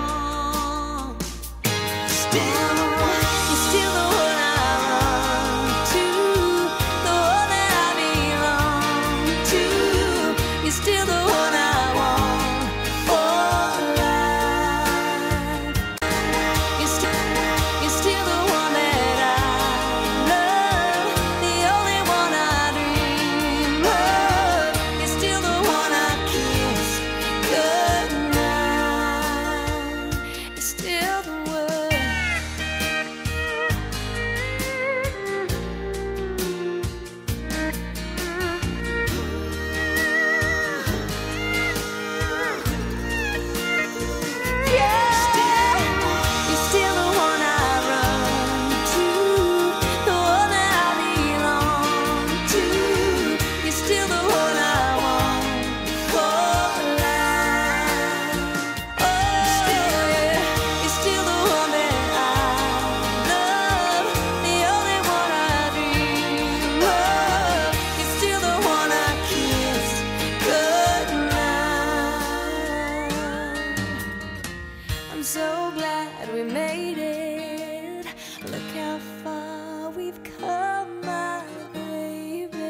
Still, you're still the one I run to, the one that I belong to. You're still the one I want for life. You're still, you're still the one that I love, the only one I dream of. You're still the one I kiss goodnight. You're still the one. You're still the one I run to, the one that I belong to. You're still the one I want for life. Oh, yeah. You're still the one that I love, the only one I dream of. You're still the one I kiss goodnight. I'm so glad we made it. Look how far we've come, my baby.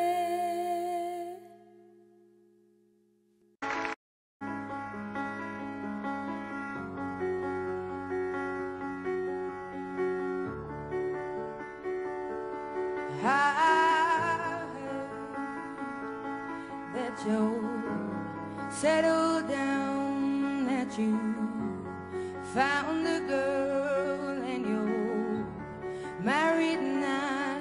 I heard that you're settled down, that you found a girl and you're married now.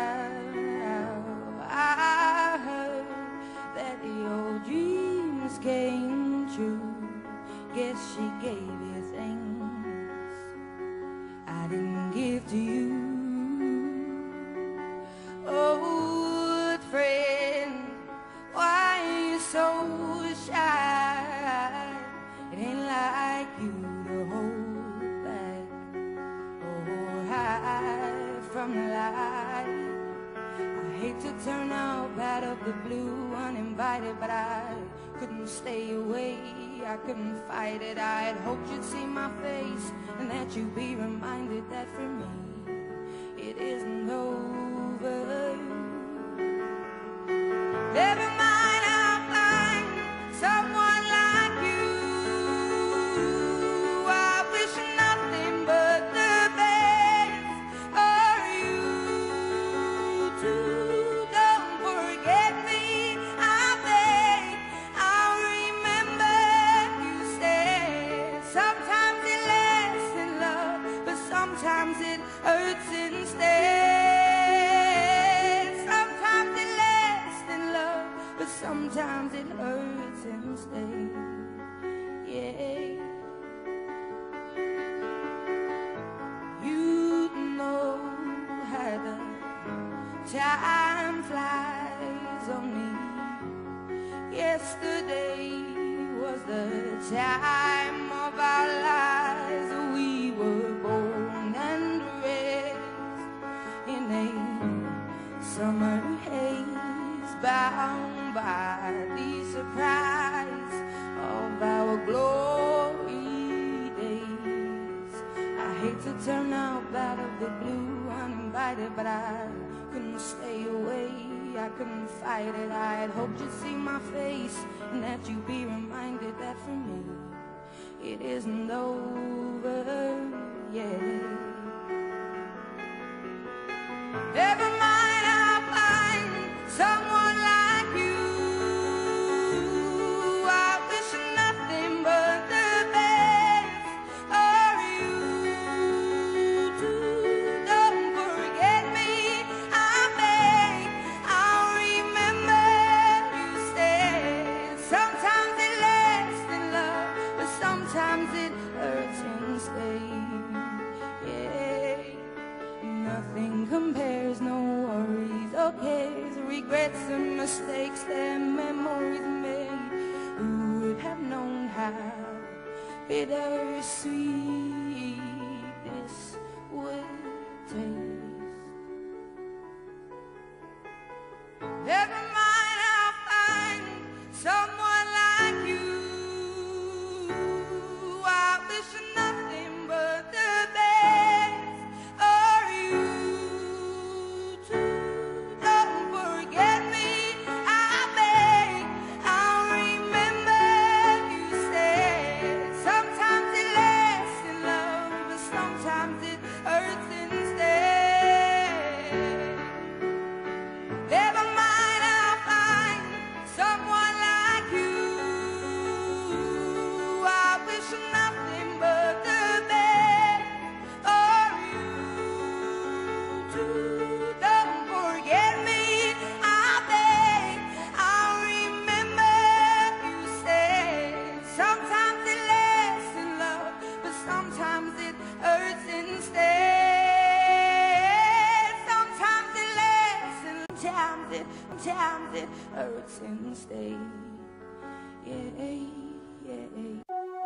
I heard that your dreams came true. Guess she gave you things I didn't give to you. Old friend, why you so shy? It ain't like you to hold back or hide from the light. I hate to turn up out of the blue uninvited, but I couldn't stay away. I couldn't fight it. I had hoped you'd see my face and that you'd be reminded that for me it isn't over. Never mind, I'll find someone like you. I wish nothing but the best for you too. Don't forget me, I beg. I'll remember you said. Sometimes it lasts in love, but sometimes it hurts instead. Sometimes it lasts in love, but sometimes it hurts instead. Yeah. You know how the time flies on me. Yesterday was the time of our lives. We were born and raised in a summer haze, bound by the surprise of our glory days. I hate to turn up out of the blue uninvited, but I couldn't stay away. I couldn't fight it. I had hoped you'd see my face and that you'd be reminded that for me it isn't over yet. Never mind, I'll find someone like you. I wish nothing but the best for you too. Don't forget me, I beg. I'll remember you said. Sometimes it lasts in love, but sometimes it hurts instead. Yeah. Nothing compares, no worries or cares, regrets and stay. Yeah, yeah.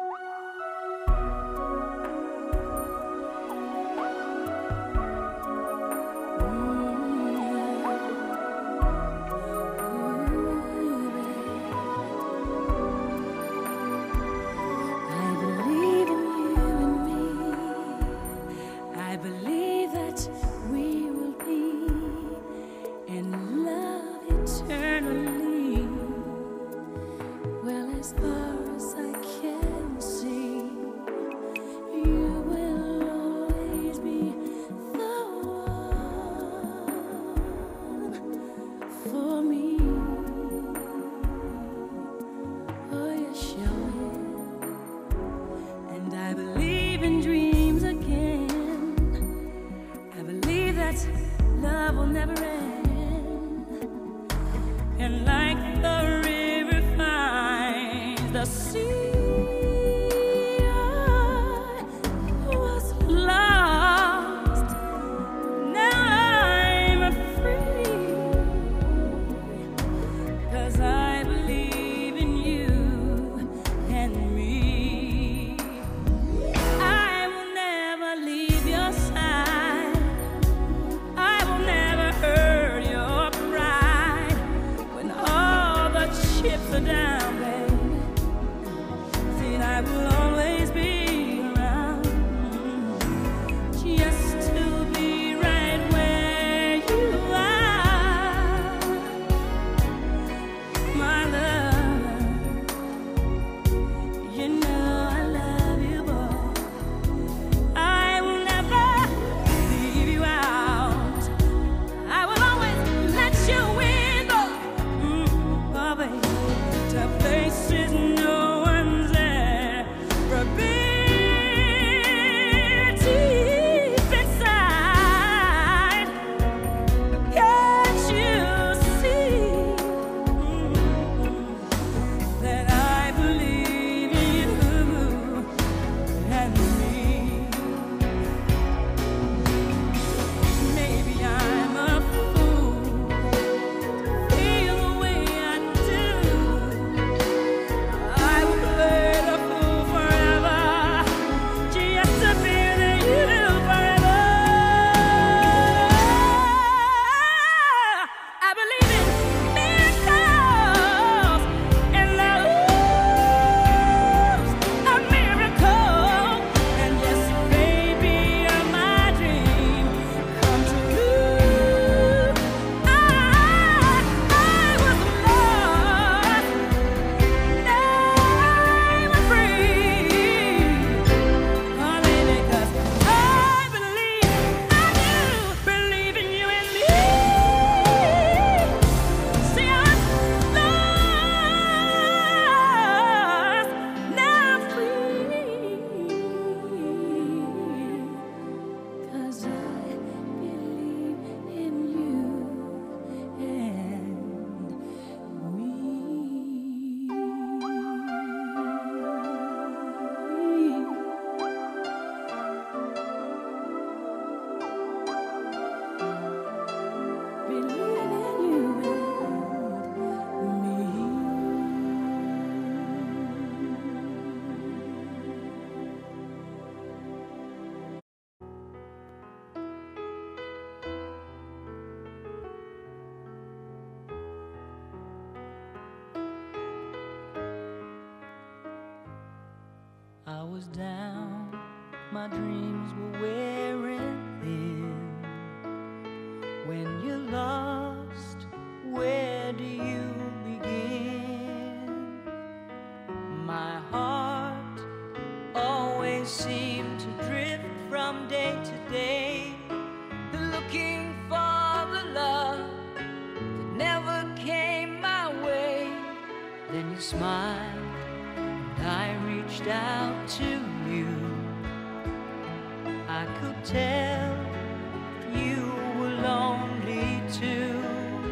I was down, my dreams were wearing thin. When you're lost, where do you begin? My heart always seemed to drift from day to day, looking for the love that never came my way. Then you smiled, and I reached out to you. I could tell you were lonely too.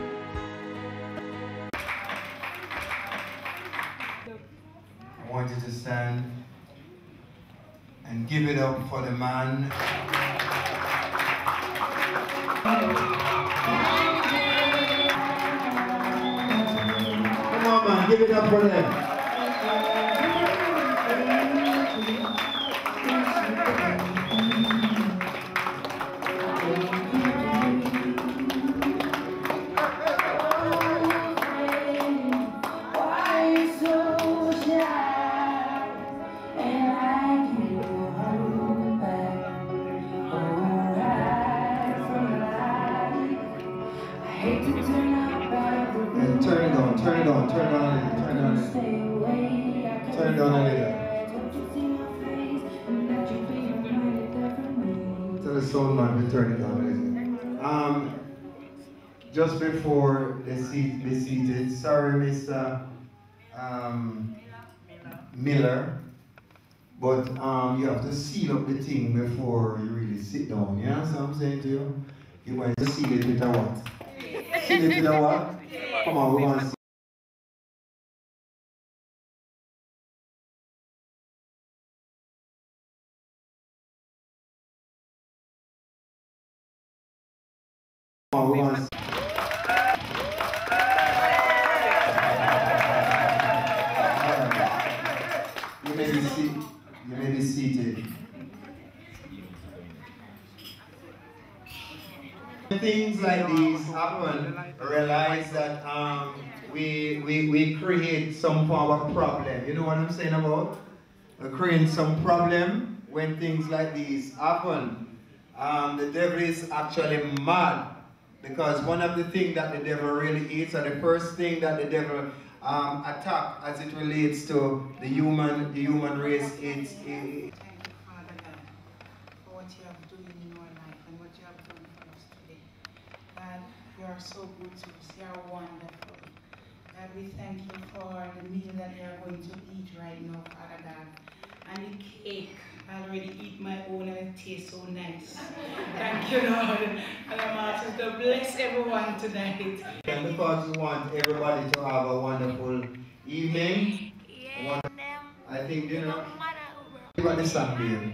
I want you to stand and give it up for the man. Give it up for them. And turn it on, turn it on, turn it on, turn it on, turn it on a little. Tell the sound man to turn it on a little. Um, just before they seat, be seated, sorry, Mister Um, Miller, but um, you have to seal up the thing before you really sit down. Yeah, so I'm saying to you, you want to seal it with a what? Seal it with a what? Come on, we want to see. Come on, we want to see. You may be seated. You may be seated. When things like these happen, realize that um, we, we, we create some form of problem. You know what I'm saying about? We create some problem when things like these happen. Um, the devil is actually mad, because one of the things that the devil really eats, or the first thing that the devil um, attack as it relates to the human, the human race, it's it, what you have done in your life and what you have done for us today. God, you are so good to us. You are wonderful. God, we thank you for the meal that you are going to eat right now, Father God. And the cake, I already eat my own and it tastes so nice. Thank you, Lord. And I'm asking to bless everyone tonight. And because we want everybody to have a wonderful evening, I think, you know, you got the song here.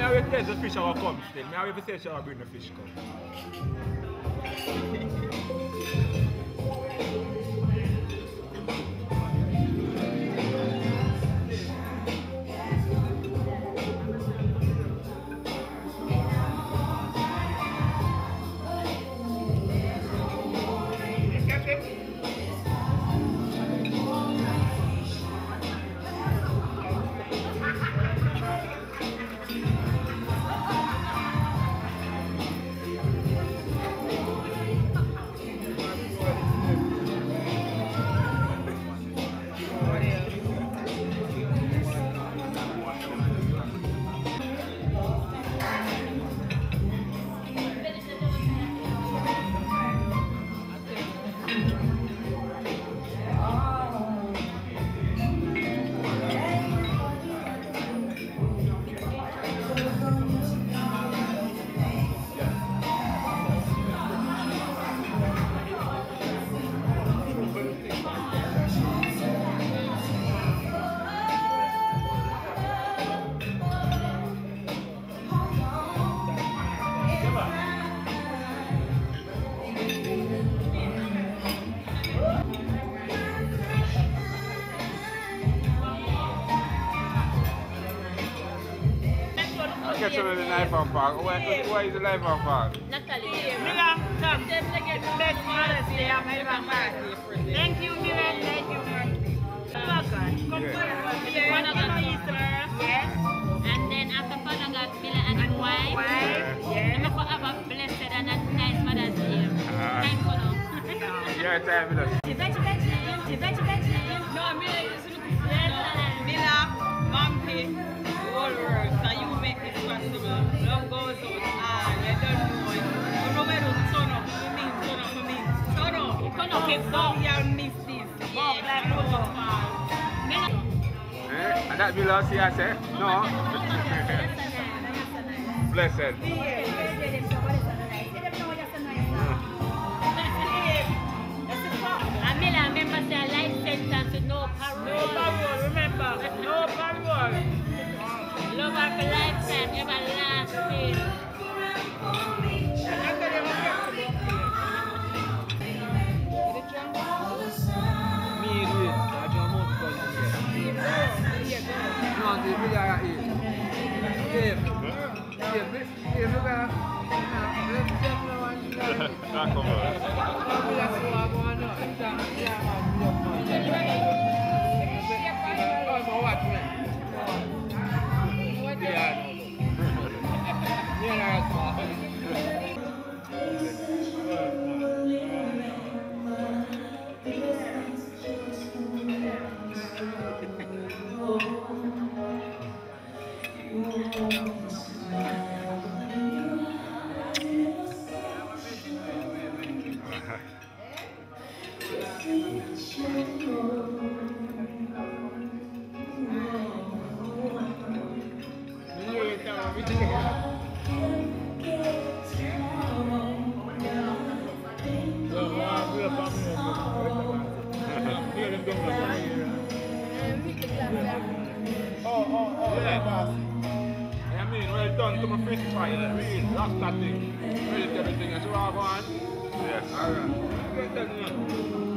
I will tell the fish how come still. I will say she will bring the fish come. Catch her in the knife and park. Where, where is the knife and park? Natalie. Mila, come. Best Mother's Day of ever had. Thank you, Mila. Thank you, Marty. Welcome. Come here. Panagat first. Yes. And then after Panagat, Mila and his wife. Wife. Yes. And for have a blessed and a nice Mother's Day. Time for now. Yeah, time for us. Veggie, veggie. Veggie, veggie. No, Mila is looking for Mila, Mommy, the whole world. So you make this possible. Love goes out. Ah, you don't know it. You know where to turn up. You mean turn up for me. Turn up. Turn up. Okay, go. You'll miss this. Walk like no fall. Eh? And that be lost here, say? No. Blessed. Amila, remember say life sentence with no parole. No parole, remember. No parole. Love her for lifetime, everlasting. Me do it. I don't know because no, the video I eat. Dave. Dave, Dave, look at that. Come Oh, oh, oh, yeah. I mean, well done to my fish fry, really, that's that thing. Really, everything is all on. Yes. Alright. Good, that's enough.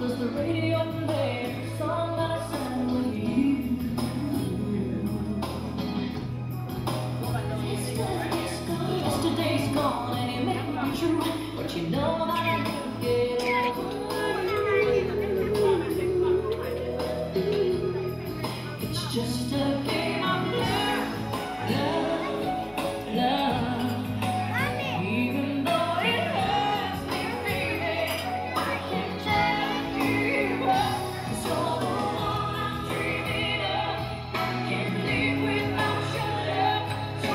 'cause the radio plays a song that I sang with you. Yesterday's gone, yesterday's gone, and it may be true, but you know that I can't get over you. It's just a game of love, love, love. Even though it hurts me, baby, I can't tell you what. 'Cause you're the one I'm dreaming of. I can't live without your love. So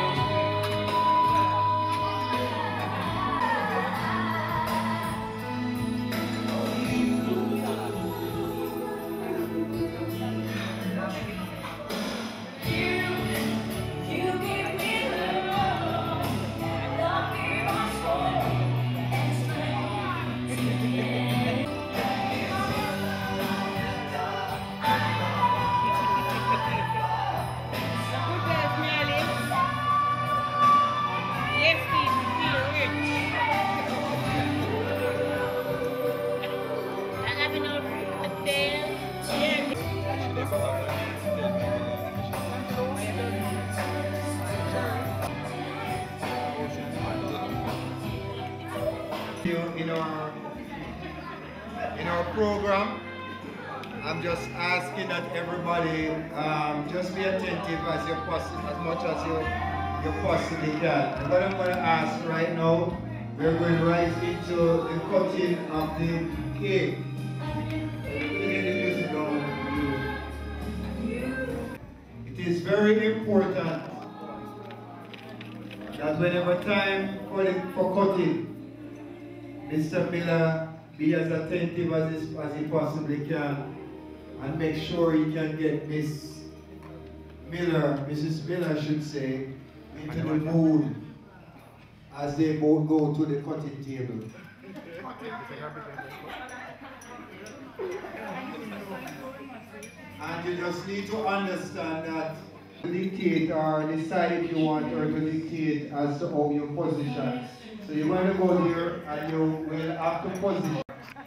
You in our in our program, I'm just asking that everybody um, just be attentive as you possi- as much as you you possibly can. And what I'm going to ask right now, we're going right into the cutting of the cake. It is very important that whenever time for, the, for cutting, Mister Miller be as attentive as he, as he possibly can and make sure he can get Miss Miller, Missus Miller should say, into the mood as they both go to the cutting table. And you just need to understand that dictate or decide if you want her to dictate as to how you position. So you're going to go here and you will have to position,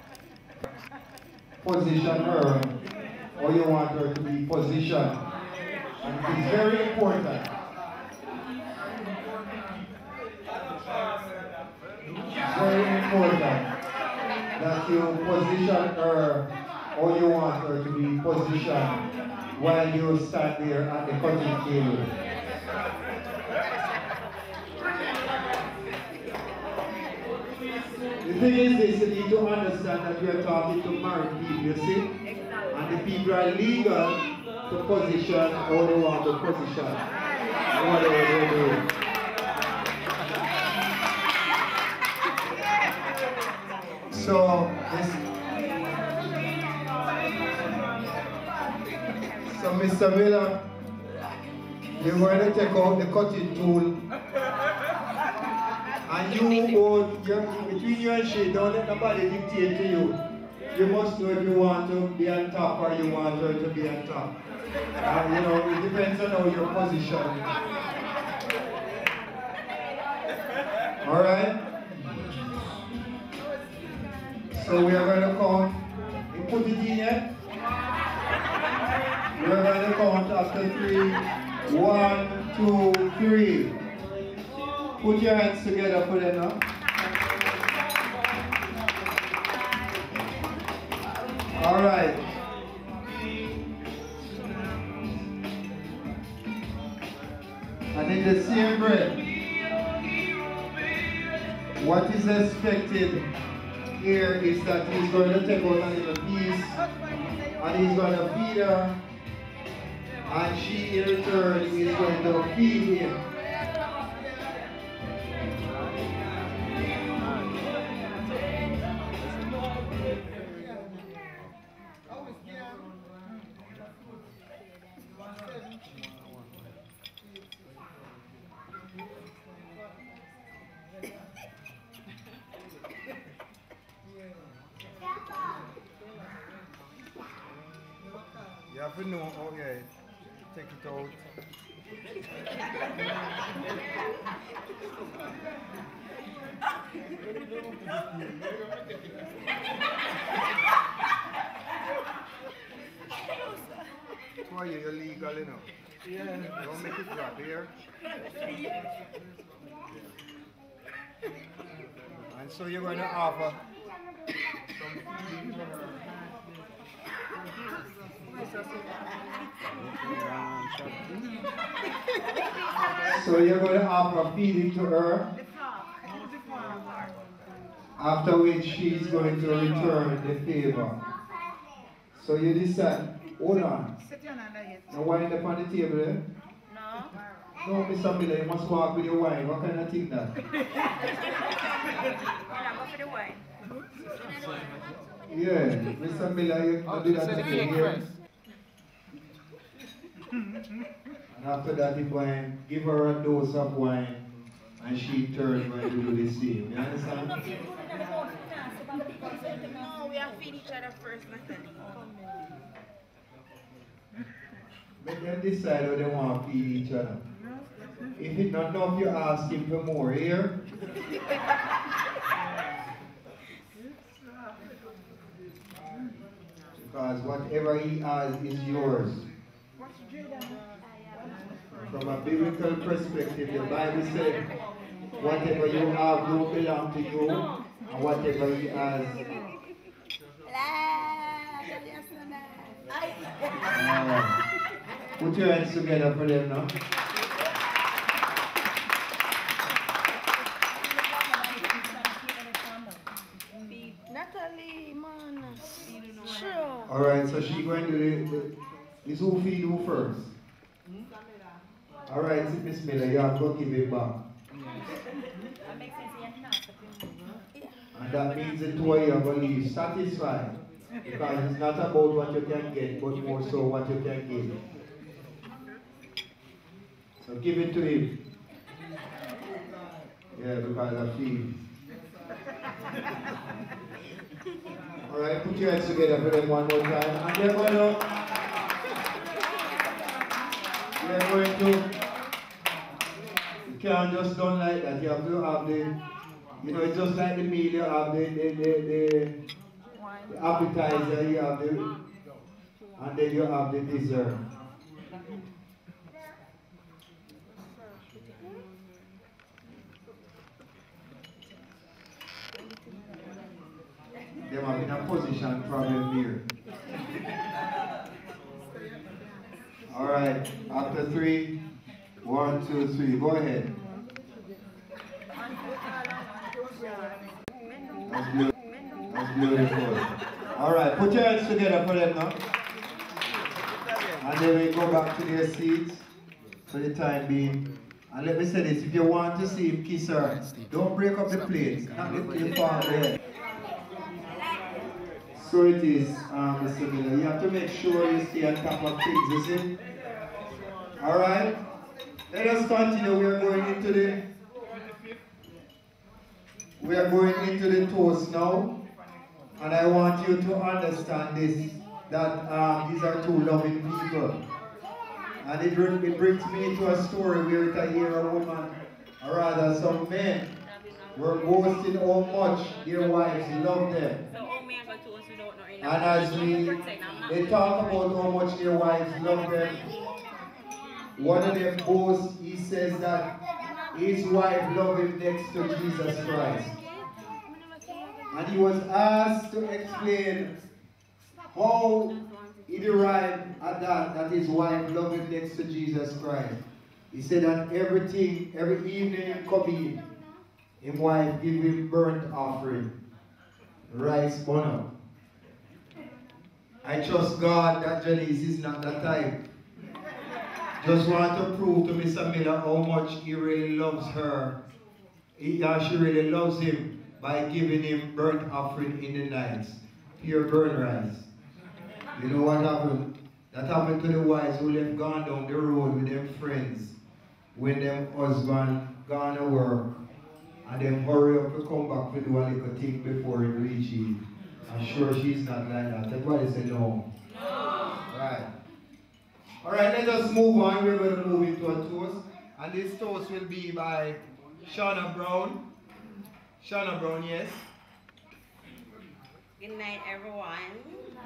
position her, or you want her to be positioned. And it's very important. It's very important that you position her or you want her to be positioned while you stand there at the cutting table. The thing is this, you need to understand that we are talking to married people, you see? And the people are legal to position how they want to position. Whatever they do. So, this, so Mister Miller, you're going to take out the cutting tool. And you both, between you and she, don't let nobody dictate to you. You must know if you want to be on top or you want her to be on top. Uh, you know, it depends on how your position. Alright? So we are going to count. You put it in yet? We are going to count after three. One, two, three. Put your hands together for them now. All right. And in the same breath, what is expected here is that he's going to take out a little piece and he's going to feed her, and she in return is going to feed him. You have to know, oh yeah, take it out. For you, you're legal, you know. Yeah. Don't make it drop here. And so you're going to offer some feeding to her. So you're going to offer feeding to her, after which she's going to return the favor. So you decide, hold on. Now wine up on the table, eh? No. No, Miss Miller, you must walk with your wine. What kind of thing that? I'll go for the wine. Yeah, Mister Miller, you can do that thing here. And after that, the wine, give her a dose of wine, and she turns going to do the same. You understand? No, we have to feed each other first, Natalie. Make them decide how they want to feed each other. If it's not enough, you ask him for more, here. Because whatever he has is yours. From a biblical perspective, the Bible said, whatever you have don't belong to you, and whatever he has. Uh, put your hands together for them now. Natalie, man. Sure. Alright, so she going to do the, this who feed who first? Alright, Miss Miller, you have to give it back. And that means the two of you are going to leave satisfied. Because it's not about what you can get, but more so what you can give. So give it to him. Yeah, because I feel. Alright, put your hands together for them one more time. And they're going to, they're going to, you can't just done like that. You have to have the, you know, it's just like the meal, you have the, the, the, the, the appetizer, you have the, and then you have the dessert. They have been a position problem here. Alright, after three, one, two, three, go ahead. That's beautiful. That's beautiful. Alright, put your hands together for them now. And then we go back to their seats for the time being. And let me say this, if you want to see him kiss her, don't break up the plate. Not lift your palm there. So it is, um, Mister Miller. You have to make sure you stay on top of things, you see? Alright? Let us continue. We are going into the We are going into the toast now. And I want you to understand this, that um, these are two loving people. And it, it brings me to a story where I hear a woman, or rather some men, were boasting how much their wives love them. And as we they talk about how much their wives love them, one of them boasts, he says that his wife loved him next to Jesus Christ. And he was asked to explain how he derived at that, that his wife loved him next to Jesus Christ. He said that everything, every evening in coming, his wife give him burnt offering, rice bun. I trust God that Janice is not that type. Just want to prove to Mister Miller how much he really loves her. He, uh, she really loves him by giving him burnt offering in the nights. Pure burnt rice. You know what happened? That happened to the wives who left gone down the road with them friends when them husband gone to work and them hurry up to come back to do a little thing before it reaches. I'm sure she's not like that. Everybody say no. No. Right. Alright, let us move on. We're going to move into a toast. And this toast will be by Shauna Brown. Shauna Brown, yes. Good night, everyone.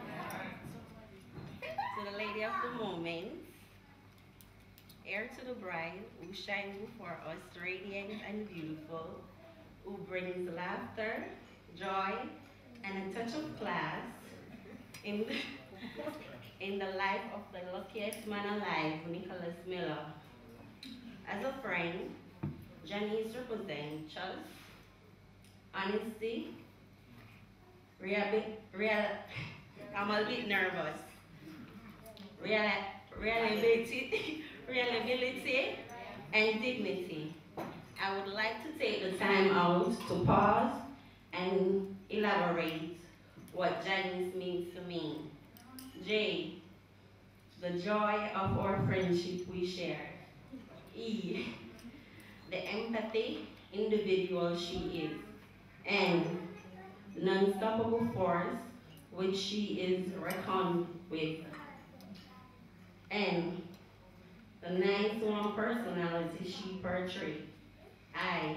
To the lady of the moment, heir to the bride, who shines before us radiant and beautiful, who brings laughter, joy, and a touch of class in the, in the life of the luckiest man alive, Nicholas Miller. As a friend, Janice represents trust, honesty, real, real, I'm a bit nervous, real, reliability, reliability, and dignity. I would like to take the time out to pause and elaborate what Janice means to me. J, the joy of our friendship we share. E, the empathy individual she is. And the non-stoppable force which she is reckoned with. And the nice warm personality she portrays. I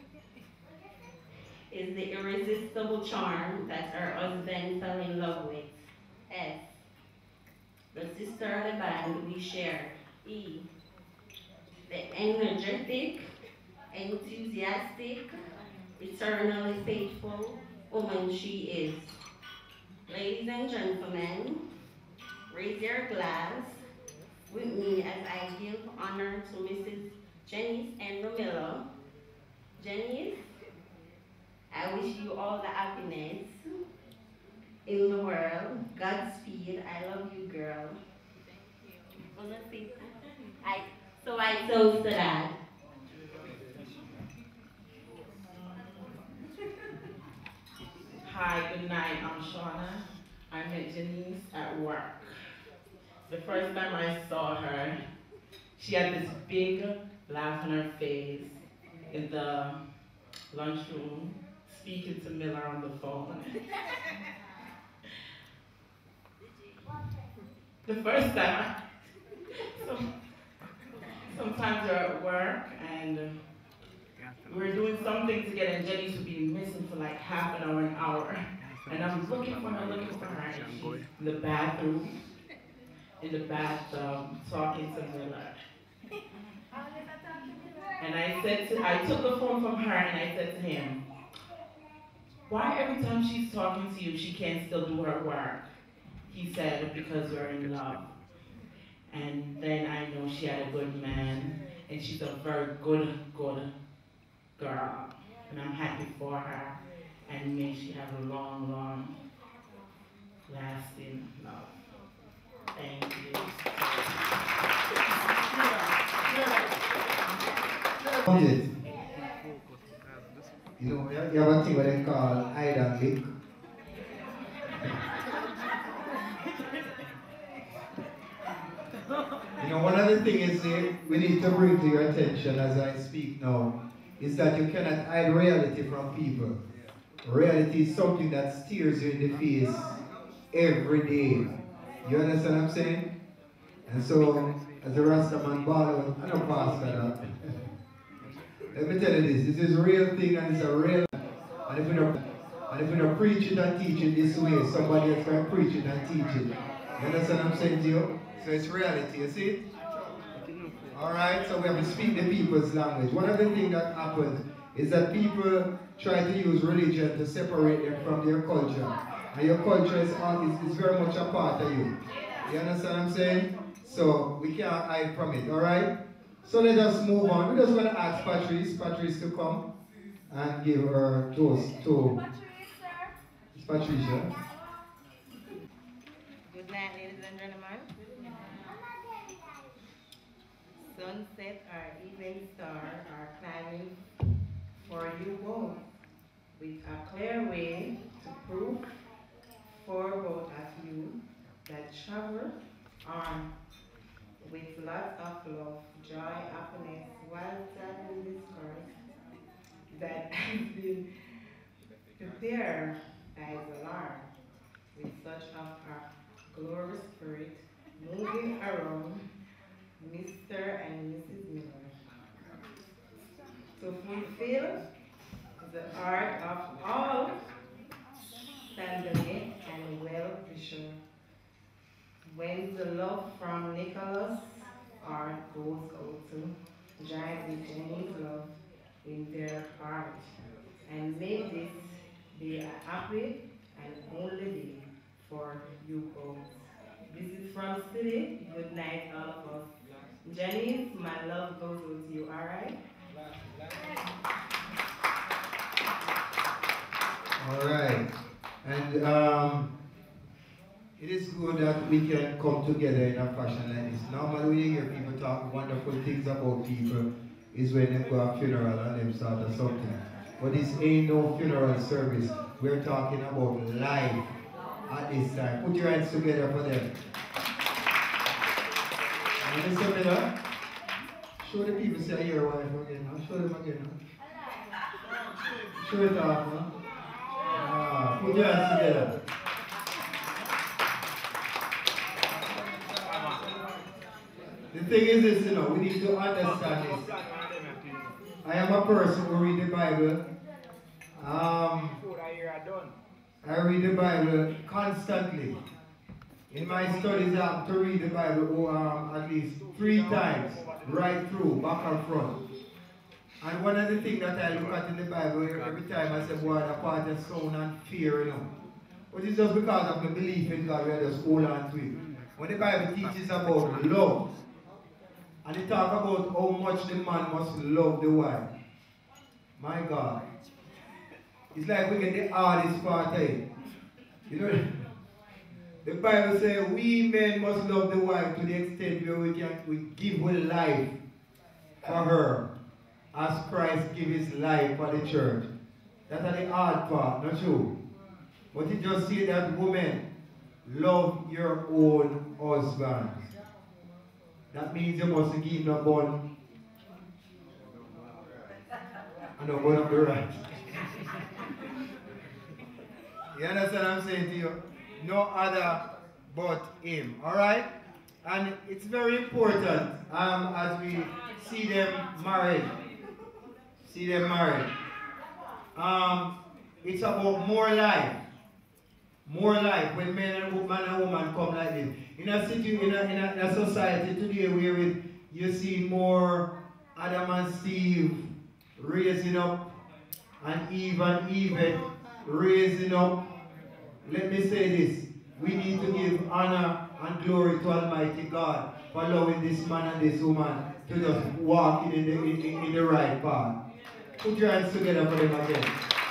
is the irresistible charm that her husband fell in love with. S, the sister of the band we share. E, the energetic, enthusiastic, eternally faithful woman she is. Ladies and gentlemen, raise your glass with me as I give honor to Missus Janice and Romillo. Janice, I wish you all the happiness in the world. Godspeed. I love you, girl. I, so I toast to that. Hi, good night. I'm Shauna. I met Janice at work. The first time I saw her, she had this big laugh on her face in the lunchroom, speaking to Miller on the phone. The first time, I, some, sometimes we're at work and we're doing something together and Janice would be missing for like half an hour, an hour. And I'm looking for her, looking for her, and she's in the bathroom, in the bathtub, talking to Miller. And I said to, I took the phone from her and I said to him, why every time she's talking to you, she can't still do her work? He said, because we're in love. And then I know she had a good man, and she's a very good, good girl. And I'm happy for her, and may she have a long, long, lasting love. Thank you. You know, you have a thing what they call hide and lick. You know, one of the things is we need to bring to your attention as I speak now is that you cannot hide reality from people. Reality is something that stares you in the face every day. You understand what I'm saying? And so, as a Rastaman Balo, I don't pass that. Let me tell you this, this is a real thing and it's a real, and if we don't, and if we don't preach it and teach it this way, somebody else can preach it and teach it. You understand what I'm saying to you? So it's reality, you see it? Alright, so we have to speak the people's language. One of the things that happens is that people try to use religion to separate them from their culture. And your culture is, is, is very much a part of you. You understand what I'm saying? So we can't hide from it, alright? So let us move on. We're just going to ask Patrice, Patrice to come and give her toast to it's Patricia. Good night, ladies and gentlemen. Sunset or evening star are climbing for you both with a clear way to prove for both of you that travel on with lots of love, joy, happiness, while traveling this course that has been prepared by the Lord with such of a glorious spirit moving around Mister and Missus Miller, to fulfill the art of all tenderly and well-wisher. When the love from Nicholas art goes out to drive the Jenny's love in their heart, and may this be a happy and only day for you both. This is from City. Good night, all of us. Jenny, my love goes with you, all right? All right. And um, it is good that we can come together in a fashion like this. Normally when you hear people talk wonderful things about people is when they go to a funeral and them start or something. But this ain't no funeral service. We're talking about life at this time. Put your hands together for them. Mister Miller, show the people say your wife again. Now. Show them again. Now. Show it off. Huh? Ah, put your hands together. The thing is this, you know, we need to understand this. I am a person who read the Bible. Um, I read the Bible constantly. In my studies, I have to read the Bible um, at least three times, right through, back and front. And one of the things that I look at in the Bible, every time I say, boy, that part of sound and fear, you know. But it's just because of my belief in God, we just hold on to it. When the Bible teaches about love, and it talks about how much the man must love the wife, my God. It's like we get the hardest part of it. You know, the Bible says we men must love the wife to the extent where we can we give our life for her as Christ gave his life for the church. That's the hard part, not true. But it just says that women, love your own husband. That means you must give no bun and no bun up the right. You understand what I'm saying to you? No other but him. Alright? And it's very important um, as we see them married. See them married. Um, it's about more life. More life when men and man and woman come like this. In a city, in a, in a, in a society today where it, you see more Adam and Steve raising up and Eve and Eve raising up. Let me say this. We need to give honor and glory to Almighty God for allowing this man and this woman to just walk in the, in, in the right path. Put your hands together for them again.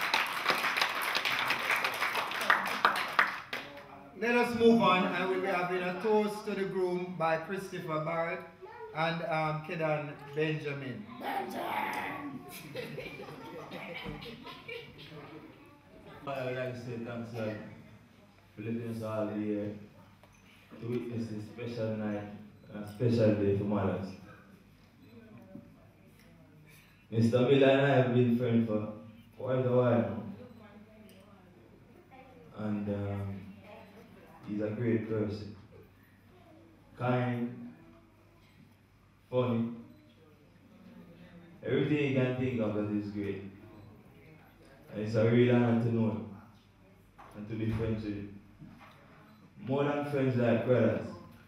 Let us move on, and we'll be having a toast to the groom by Christopher Barrett and um, Kedan Benjamin. I would like to say thanks, Lord, for letting us all here to witness this special night and a special day for mothers. Mister Miller and I have been friends for quite a while now. And um, he's a great person. Kind, funny. Everything you can think of that is great. And it's a real honor to know him and to be friends with him. More than friends, like brothers.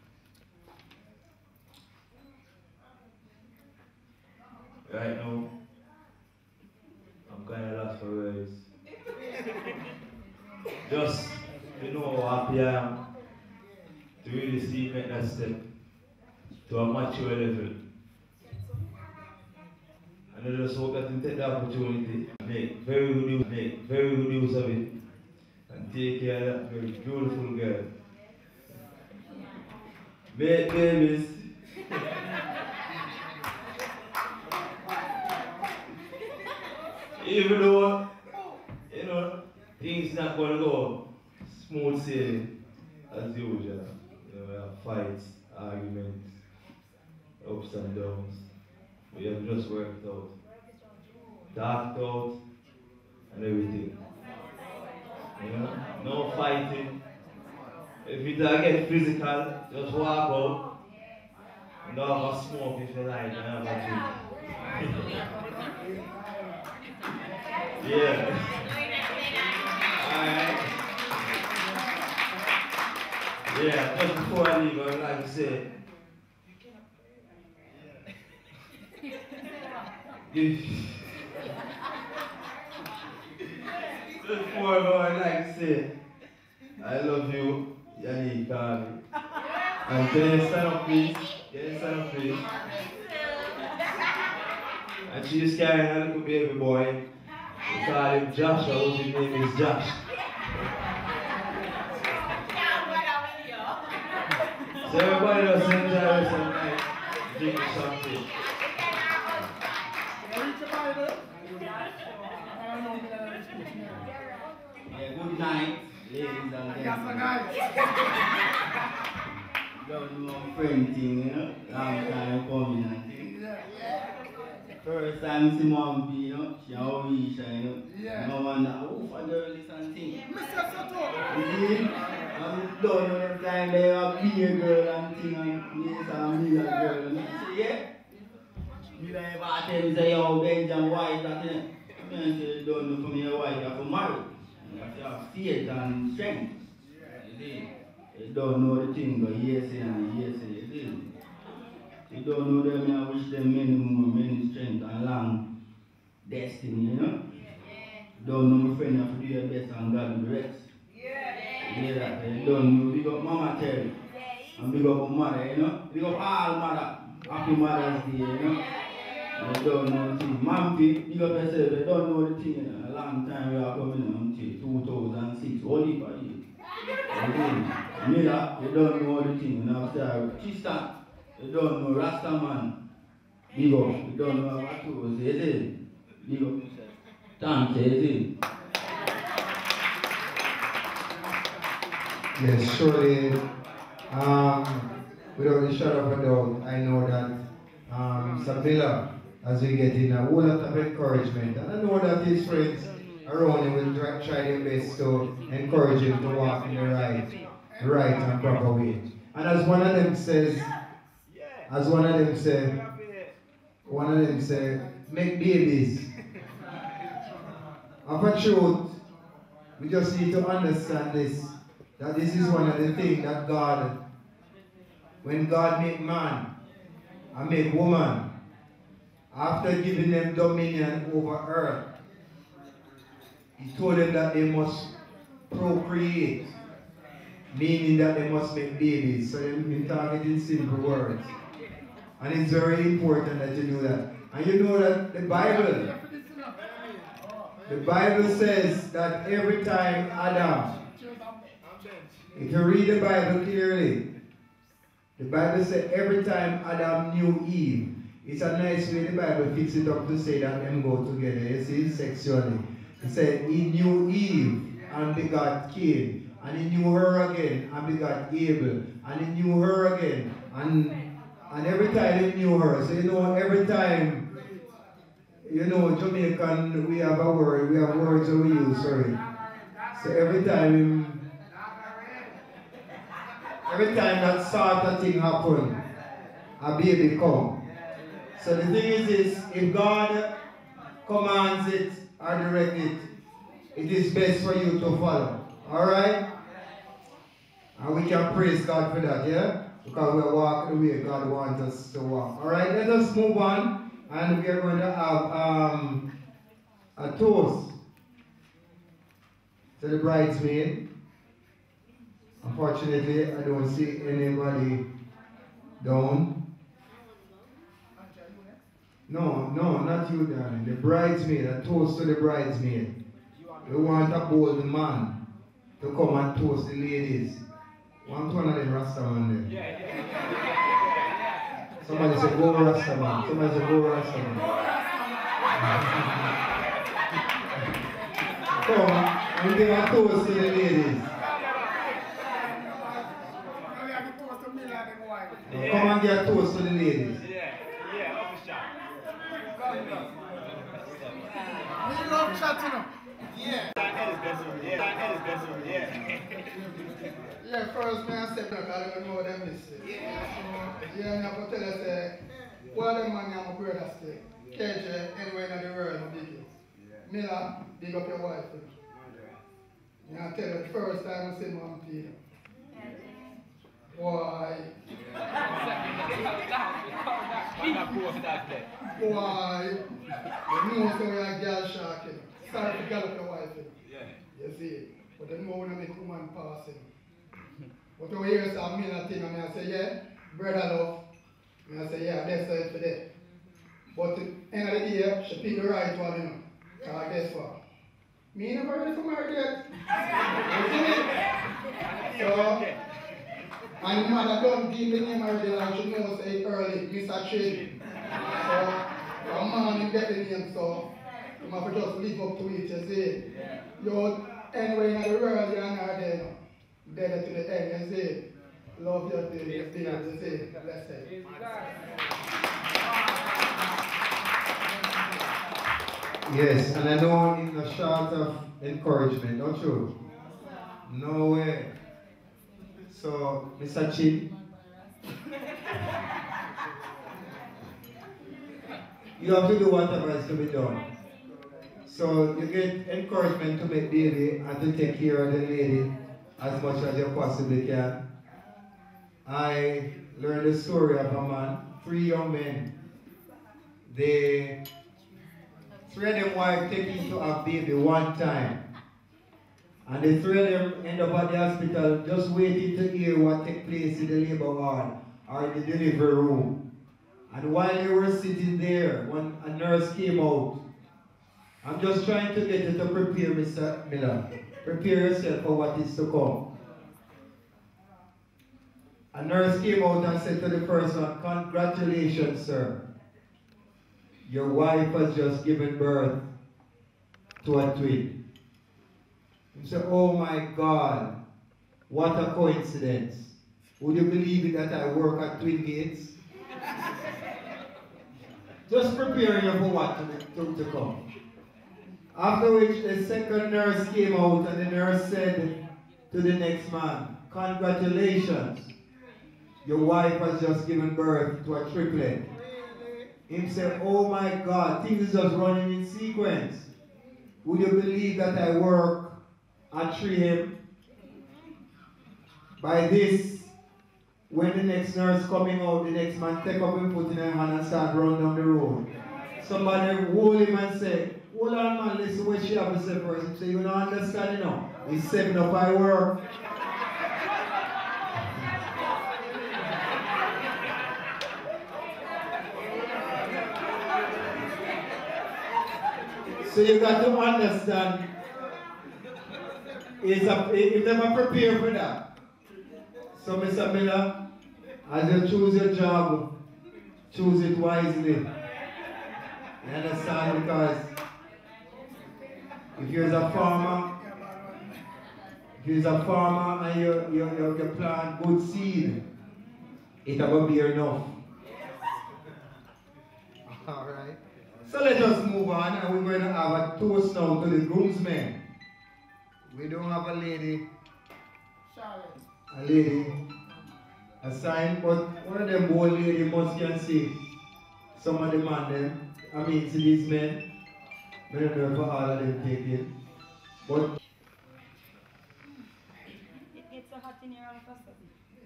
Right now, I'm kind of lost for words. Just to know how happy I am to really see him make that step to a mature level. And I just hope that you take the opportunity and make very good use, make very good use of it and take care of that very beautiful girl. Make babies. Even though, you know, things not going to go smooth sailing as usual. You know, we have fights, arguments, ups and downs. We have just worked out, talked out, and everything. You know, no fighting. If it get physical, just walk out No, have a smoke if you like, and have a drink. Yeah. Alright. Yeah, just before I leave, I would like to say, just before I go, I'd like to say, I love you, Yannick Garvey. And can you stand up, please? Can you stand up, please? And she's carrying a little baby boy. We call him Joshua, whose name is Josh. So everybody just enjoy the rest of the night, drink the champagne. Yeah, good night, ladies and gentlemen. Don't know friend thing, you know? Long time coming and thing. First time see mom be, you know, she always shy, you know. Yeah. No wonder, oh, for girl this and thing. Mister Soto! You see? I'm done with the time they have be a girl and thing and yes, I'm be a girl. And you see, yeah? You ever tell me say, yo, Benjamin White, that, you know? I say, don't know for me a wife, you have to marry. You have to have faith and strength. You see? You don't know the thing, but yes, and yes, you see? You don't know them, I wish them many more, many strength and long destiny, you know? You don't know my friend, you have to do your best and God will rest. You hear that? You don't know, big up Mama Terry, and big up mother, you know? Big up all mother, happy Mother's Day, you know? You don't know the thing. Mampy, big up yourself, you don't know the thing, you know? A long time we are coming until two thousand six, only for you. Miller, you don't know the thing, and I'm sorry. Tristan, you don't know Rastaman. Big up, you don't know what to say, is it? Big up yourself. Thank you, is it? Yes, surely, um, without a shadow of a doubt, I know that um, Sabila, as we get in, a whole lot of encouragement, and I know that his friends around him will try, try their best to encourage him to walk in the right, right and proper way. And as one of them says, as one of them said, one of them said, make babies. Of a truth, we just need to understand this, that this is one of the things that God, when God made man and made woman, after giving them dominion over earth, He told them that they must procreate, meaning that they must make babies. So they're talking in simple words. And it's very important that you know that. And you know that the Bible, the Bible says that every time Adam, if you read the Bible clearly, the Bible says every time Adam knew Eve, it's a nice way the Bible fixes it up to say that them go together, you see, sexually. He said he knew Eve and begot Cain, and he knew her again and begot Abel, and he knew her again, and and every time he knew her. So you know, every time, you know, Jamaican, we have a word, we have words that we use, sorry. So every time, every time that sort of thing happen, a baby come. So the thing is this, if God commands it or direct it, it is best for you to follow. Alright? And we can praise God for that, yeah? Because we are walking the way God wants us to walk. Alright, let us move on. And we are going to have um, a toast to the bridesmaid. Unfortunately, I don't see anybody down. No, no, not you, darling. The bridesmaid, a toast to the bridesmaid. We want a bold man to come and toast the ladies. Want one of them Rastaman there? Somebody say, go Rastaman. Somebody say, go Rastaman. Come and give a toast to the ladies. Come and give a toast to the ladies. We love chatting up. Yeah. That head is better. Yeah. That head is better. Yeah. Yeah, first man I said that I don't know what they miss. Yeah. So, yeah, I have to tell us, uh, what them man I'm a brother stay. K J, anywhere in the world, I'm big. Miller, big up your wife. You know, I tell you the first time I see Mom Peter. Boy. Boy. You know so you're a girl shark, you know. Sorry to gallop your wife, you know. Yeah. You see, but then more when I make woman pass, you know. But over here, so I'm Miller thing, and I say, yeah, brother love. And I say, yeah, that's it for that. But at the end of the day, she picked the right one, you know. Because guess what? Me never ready for marriage yet. So, and mother don't give the name already, like she knows it early, Mister Chin. So, from morning get the name, so you have to just live up to it, you see. You, anyway, in the world, you're not there, dead to the end, you see. Love your day, you see, you see. Let's say. Yes, and I know in a short of encouragement, don't you? No way. So, Mister Chin, you have to do whatever is to be done. So, you get encouragement to make baby and to take care of the lady as much as you possibly can. I learned the story of a man, three young men. They Three of them wives taking to have baby one time. And the three of them end up at the hospital just waiting to hear what take place in the labor ward or in the delivery room. And while they were sitting there, when a nurse came out, I'm just trying to get you to prepare, Mister Miller. Prepare yourself for what is to come. A nurse came out and said to the person, "Congratulations, sir. Your wife has just given birth to a twin." You say, "Oh my God, what a coincidence. Would you believe it that I work at Twin Gates?" Just preparing you for what to, to, to come. After which the second nurse came out and the nurse said to the next man, "Congratulations, your wife has just given birth to a triplet." Him said, "Oh my God, things is just running in sequence. Would you believe that I work at three A M? By this, when the next nurse coming out, the next man take up him, put in her hand and start running down the road. Somebody hold him and say, 'Hold on man, listen what she have to say first.' He say, 'You don't understand, you know. It's seven up I work.'" So you got to understand, it's a, you never prepare for that. So Mister Miller, as you choose your job, choose it wisely. You understand? Because if you're a farmer, if you're a farmer and you, you, you, you plant good seed, it will be enough. All right. So let us move on, and we're going to have a toast now to the groomsmen. We don't have a lady, a lady assigned, but one of them old lady must can see some of the man them. I mean, see these men. I don't know if all of them take it. But it gets so hot in here all of a sudden.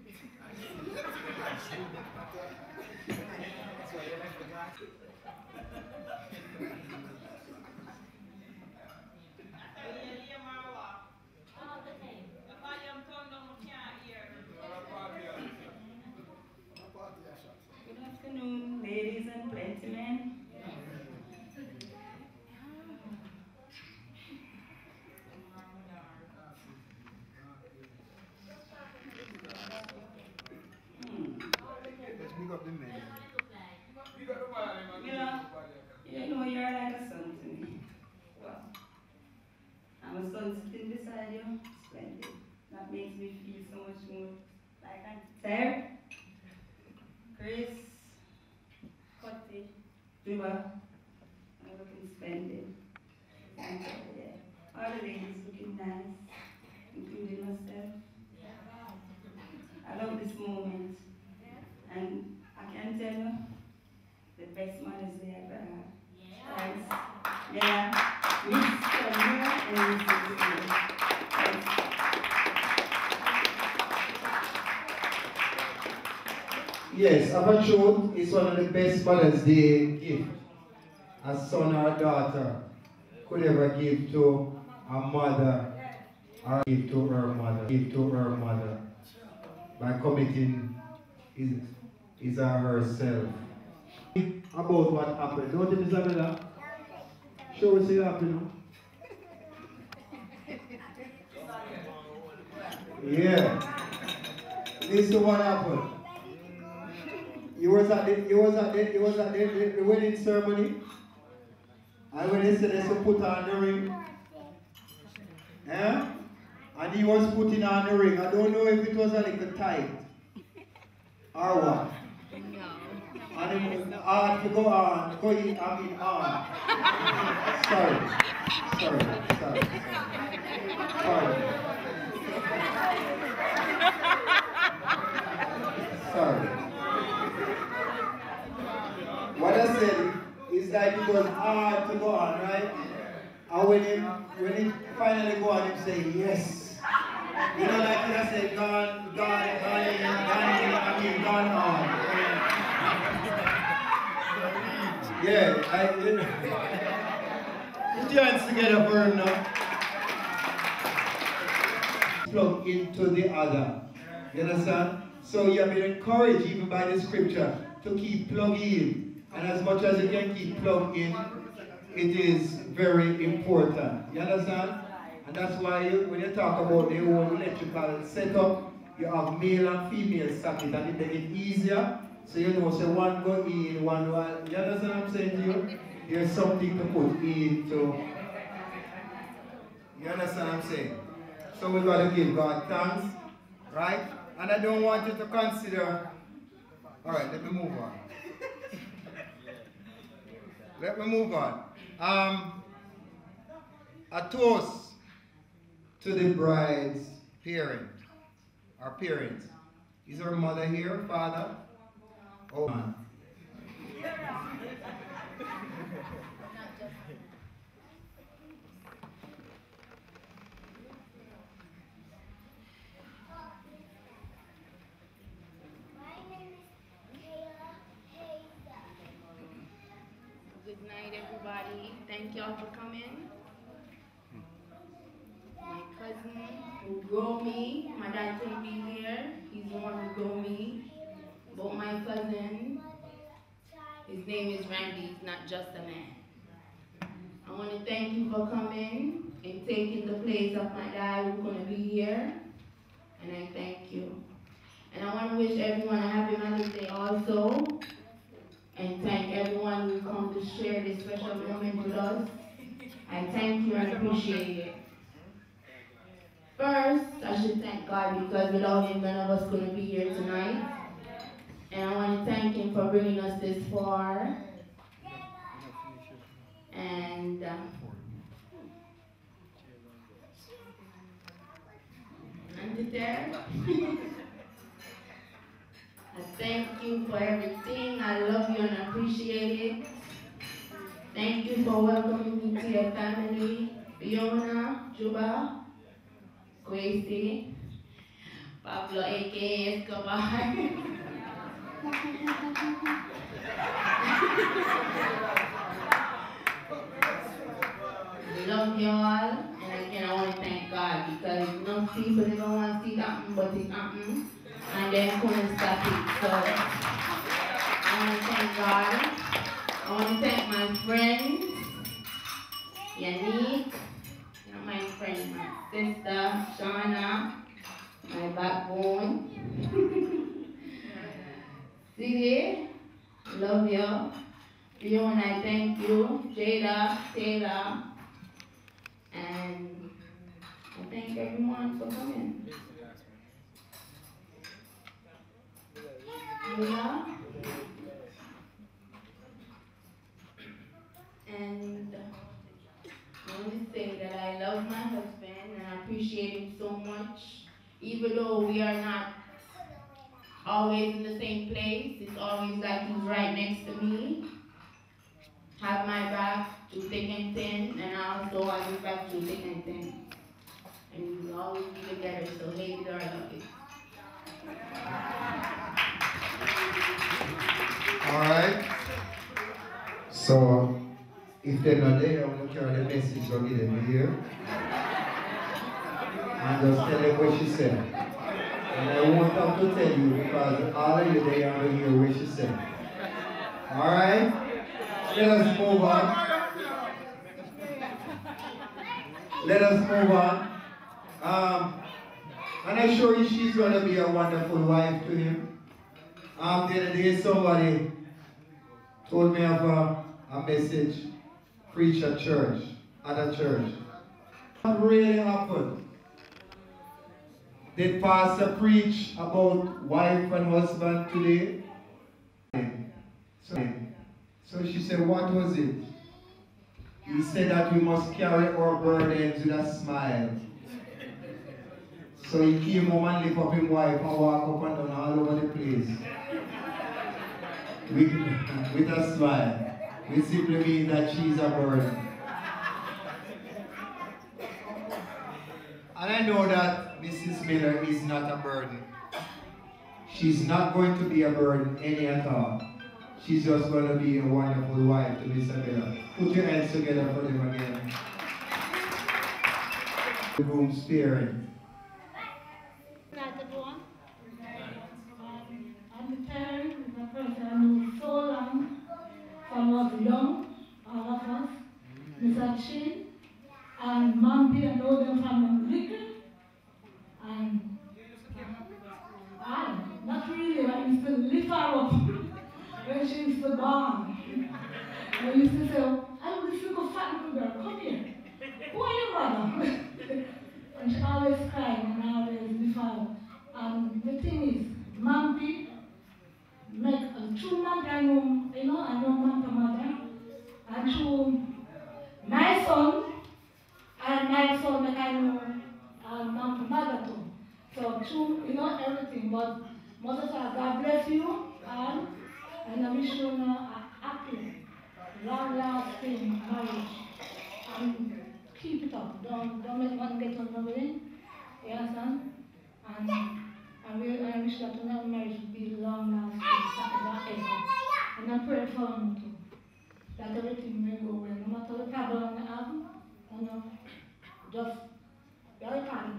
Good afternoon, ladies and gentlemen. let's pick up the men. Miller, you know you're like a son to me. Well, I'm a son sitting beside you. Splendid. That makes me feel so much more like I'm there. Chris, Cotty, Juba, I'm looking splendid. Thank you, yeah. All the ladies looking nice, including within myself. I love this moment. And I can tell you, the best Mother's Day I've ever had. Thanks. Yeah. Mister Mira and Missus Mira. Yes, our truth is one of the best Mother's Day gifts a son or a daughter could ever give to a mother or give to her mother, give to her mother by committing his, his or herself. About what happened, don't you, Isabella? Show us what happened. Yeah. This is what happened. You was at the you was at the you was at the, the, the wedding ceremony. And when they said they should put on the ring. Eh? And he was putting on the ring. I don't know if it was a little tight. Or what? And it was hard to go on. Go in, I mean on. Sorry. Sorry. Sorry. Sorry. Sorry. What I said is that it was hard to go on, right? And when he, when he finally go on, he say, yes. You know, like I said, gone, gone, gone in, gone in, I mean, gone on. Yeah, I, put your hands together for him now. Plug into the other. You understand? So you have been encouraged, even by the scripture, to keep plugging in. And as much as you can keep plugged in, it is very important. You understand? And that's why you, when you talk about the whole electrical setup, you have male and female socket, and it makes it easier. So you know, so one go in, one one. You understand what I'm saying to you? There's something to put into. You understand what I'm saying? So we got to give God thanks, right? And I don't want you to consider. All right, let me move on. Let me move on. Um, a toast to the bride's parent. Our parents. Is her mother here, father? Oh, man. Good night, everybody. Thank y'all for coming. My cousin who grew me, my dad couldn't be here. He's the one who grew me. But my cousin, his name is Randy. He's not just a man. I want to thank you for coming and taking the place of my dad who couldn't be here. And I thank you. And I want to wish everyone a happy Mother's Day also. And thank everyone who come to share this special moment with us. I thank you and appreciate it. First, I should thank God because without Him, none of us couldn't be here tonight. And I want to thank Him for bringing us this far. And uh, and there. I thank you for everything. I love you and appreciate it. Thank you for welcoming me to your family. Fiona, Juba, Kwesi, Pablo, A K A Escobar. We love you all, and again I want to thank God because enough people they don't want to see that, but it happened. And then couldn't stop it. So I want to thank God. I want to thank my friends, Yannick, not my friend, my sister, Shauna, my backbone. Sidi, love you. Fiona, I thank you. Jada, Taylor, and I thank everyone for coming. Yeah. And I want to say that I love my husband and I appreciate him so much. even though we are not always in the same place, it's always like he's right next to me, have my back through thick and thin, and I also have his back through thick and thin. And we'll always be together, so hate it or love it. All right. So, if they're not there, I'm going to carry the message or give them here. And just tell them what she said. And I want them to tell you because all of you there are going to hear what she said. All right? Let us move on. Let us move on. Um, and I assure you she's going to be a wonderful wife to him. Um, the other day somebody told me of a, a message, preach at church, at a church. What really happened? Did pastor preach about wife and husband today? So, so she said, what was it? He said that we must carry our burdens with a smile. So he came home and lift up his wife and walk up and down all over the place. With, with a smile. Which simply means that she's a burden. And I know that Missus Miller is not a burden. She's not going to be a burden any at all. She's just going to be a wonderful wife to Mister Miller. Put your hands together for them again. The room sparing. I'm Terry, the person I knew so long, from I was young, all of us, Mister Chin, and Mampi, I know them from little, and I, not really, I used to lift her up when she used to born. I used to say, oh, this little fat little girl, come here. Who are you, brother? And she always cried and always lift her up. And the thing is, Mampi, make a true Mampi, I know, you know, I know Mampi mother, and through my son, and my son, like I know uh, Mampi mother too. So true, you know, everything. But Mother said, God bless you, and, and I wish you a happy, long-lasting marriage. And keep it up. Don't, don't let one get on the way. You understand? And I, will, I wish that our marriage will be long-lasting, forever, ever. And I pray for him too. That everything will go well. No matter the problem we have, you know, just very kind.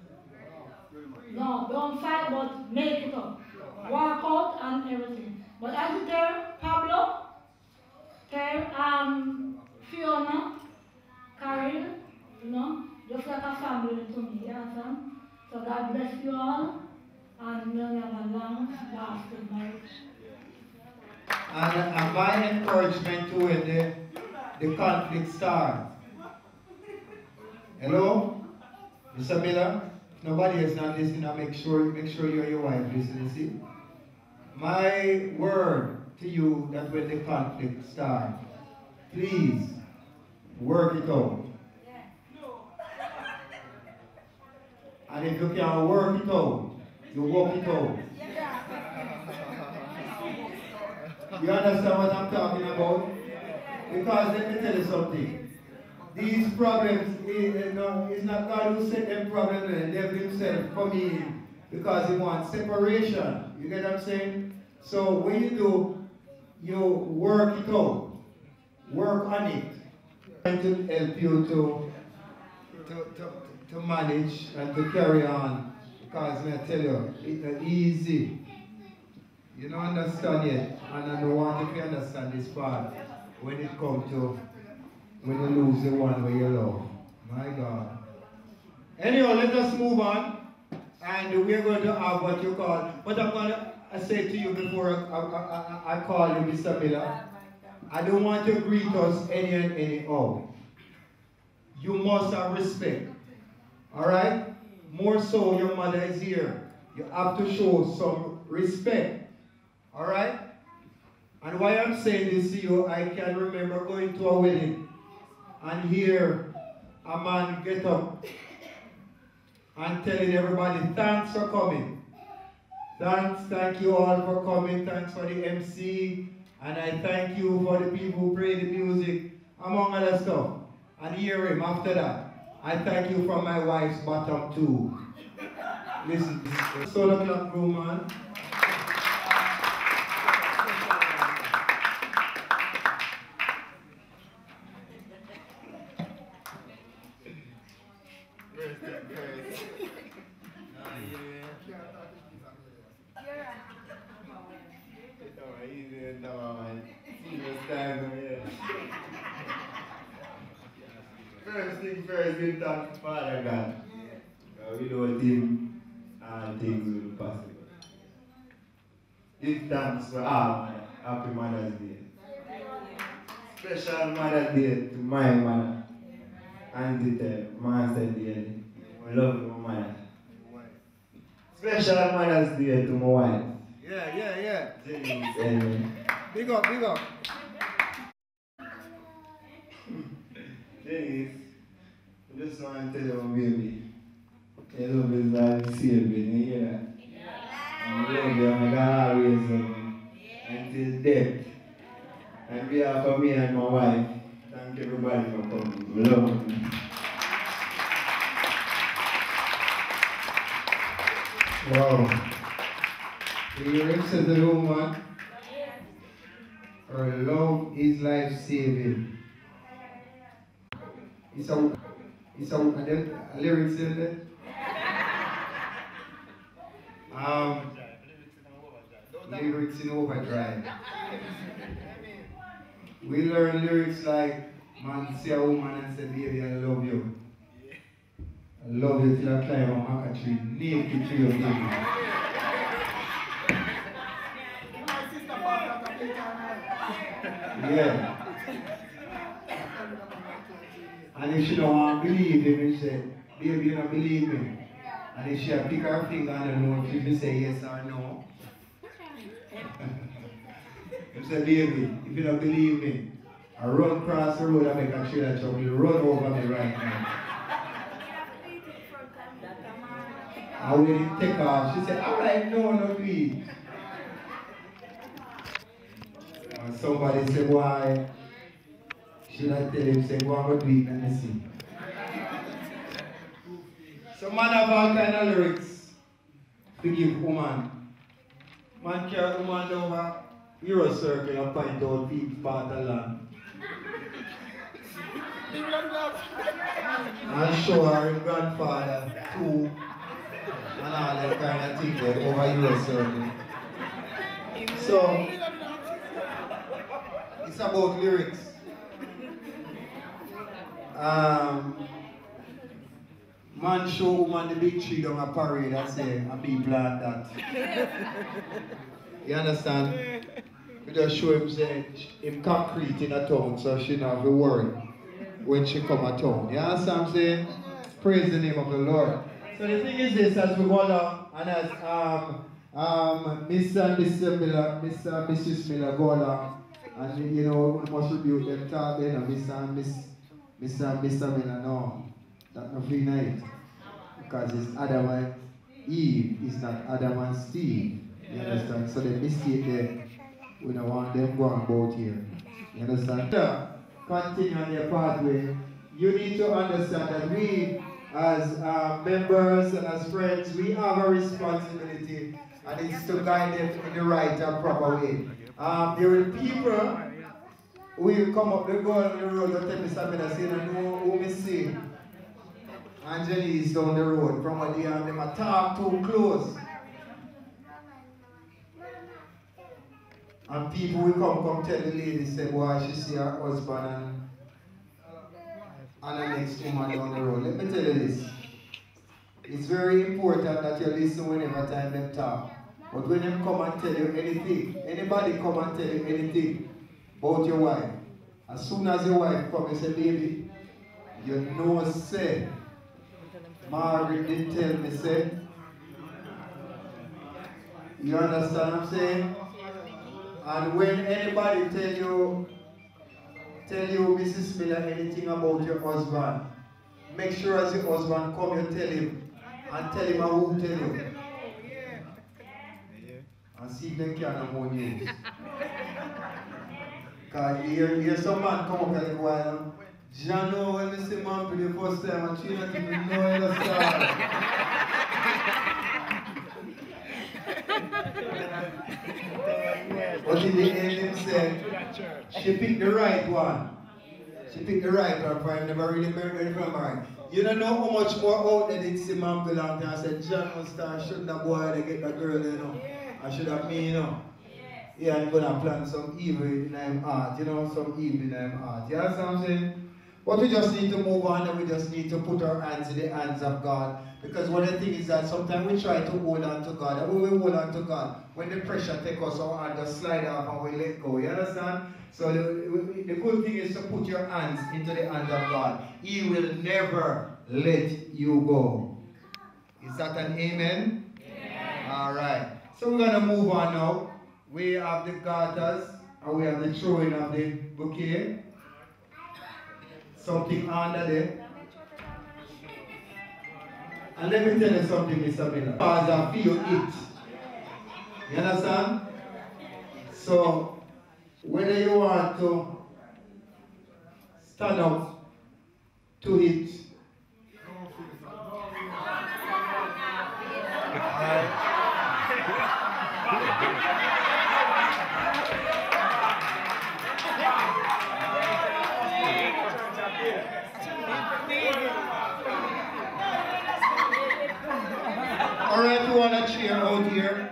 No, don't fight, but make it up. Walk out and everything. But as you tell Pablo, tell um, Fiona, Carol, you know, just like a family to me, you understand? So God bless you all, and may you have a long, lasting marriage. And, and my encouragement to when the, the conflict starts. Hello? Mister Miller? Nobody is not listening. I make sure, make sure you and your wife listen, see? My word to you that when the conflict starts, please work it out. And if you can work it out, you walk it out. You understand what I'm talking about? Because let me tell you something. These problems, you know, it's not God who set them problems, and the devil himself come in because he wants separation. You get what I'm saying? So when you do, you work it out. Work on it. Trying to help you to, to, to, to manage and to carry on. Because I tell you, it's not easy. You don't understand yet. And I don't want if you understand this part when it comes to when you lose the one where you love. My God. Anyhow, let us move on. And we're going to have what you call, what I'm going to say to you before I, I, I, I call you Mister Miller. I don't want to greet us any and anyhow. You must have respect. Alright? More so, your mother is here. You have to show some respect. Alright? And why I'm saying this to you, I can remember going to a wedding and hear a man get up and telling everybody thanks for coming. Thanks, thank you all for coming. Thanks for the M C. And I thank you for the people who play the music, among other stuff. And hear him after that. I thank you from my wife's bottom too. Listen, Solar Clock Room, man. First thing first, give thanks to Father God. Uh, without Him, all things will be possible. Give thanks for all. Happy Mother's Day. Special Mother's Day to my mother. Auntie Ted, Master Day. I love you, my mother. Special Mother's Day to my wife. Yeah, yeah, yeah. Jenny, and Big up, big up. Dennis, I just want to tell you, baby, I love you as I see you, you hear that? I love you, I'm gonna always love you until death. And behalf of me and my wife, thank everybody for coming. I love you. Wow. The lyrics of the woman, her love is life saving. It's a, it's a, a, a lyrics in there. Um, lyrics in overdrive. We learn lyrics like, man see a woman and say, baby, I love you. I love you till I climb a maca tree, naked to your baby. Yeah. And if she don't want to believe him, she say, baby, you don't believe me. And if she pick her finger and don't know if she will say yes or no. He say, baby, if you don't believe me, I run across the road and make a trailer truck, you run over me right now. And when he take off, she said, all right, no, no, please. And somebody said, why? Should I tell him, say, go and go do it, let me see. So man have all kind of lyrics to give woman. Man carry woman over Euro circle and point out deep part of land. And show her his grandfather too. And all that kind of thing there over Euro circle. So it's about lyrics. Um, man show woman the big tree down a parade and say, and people like that. You understand? We just show him say, him concrete in a town so she not have to worry when she come a town. You understand what I'm saying? Praise the name of the Lord. So the thing is this, as we go along, and as um, um, Mister and Mister Miller, Mister and Missus Miller go along, and you know, we must rebuke them talk then, and Mister and Miss Mister and Mister Miller, no, that's not free night. Because it's Adam and Eve, it's not Adam and Steve. You understand? So the mistake there, we don't want them going about here. You understand? Yeah. Continue on their pathway. You need to understand that we, as uh, members and as friends, we have a responsibility, and it's to guide them in the right and proper way. Um, there are people who will come up, they go on the road and tell me something and say, I know who me see. Angeli is down the road from what they have them a talk too close. And people will come come tell the lady, say, boy, she see her husband and, and the next woman down the road. Let me tell you this. It's very important that you listen whenever time them talk. But when them come and tell you anything, anybody come and tell you anything about your wife, as soon as your wife come and say, baby, you know, say, Margaret didn't tell me, say. You understand what I'm saying? And when anybody tell you, tell you, Missus Miller, anything about your husband, make sure as your husband come, you tell him, and tell him I won't tell you. And see if they can have more news. Because here, here some man come up like a while. John, know when I see man for the first time, and she not even know the star. But in the end, him said, she picked the right one. She picked the right one for him, never really married from her. You don't know how much more out there did see man belong to. I said, John must start shouldn't that boy they get that girl, you know. I should have me, you know. Yeah, I'm gonna plan some evil in him heart, you know, some evil in him heart. You understand what I'm saying? But we just need to move on and we just need to put our hands in the hands of God. Because one of the things is that sometimes we try to hold on to God. And when we hold on to God, when the pressure takes us, our hand just slide off and we let go. You understand? So the, the good thing is to put your hands into the hands of God. He will never let you go. Is that an amen? Yeah. All right. So we're going to move on now. We have the garters and we have the throwing of the bouquet. Something under there. And let me tell you something, Mister Miller. Because I feel it. You understand? So, whether you want to stand up to it, all right, you want a chair out here?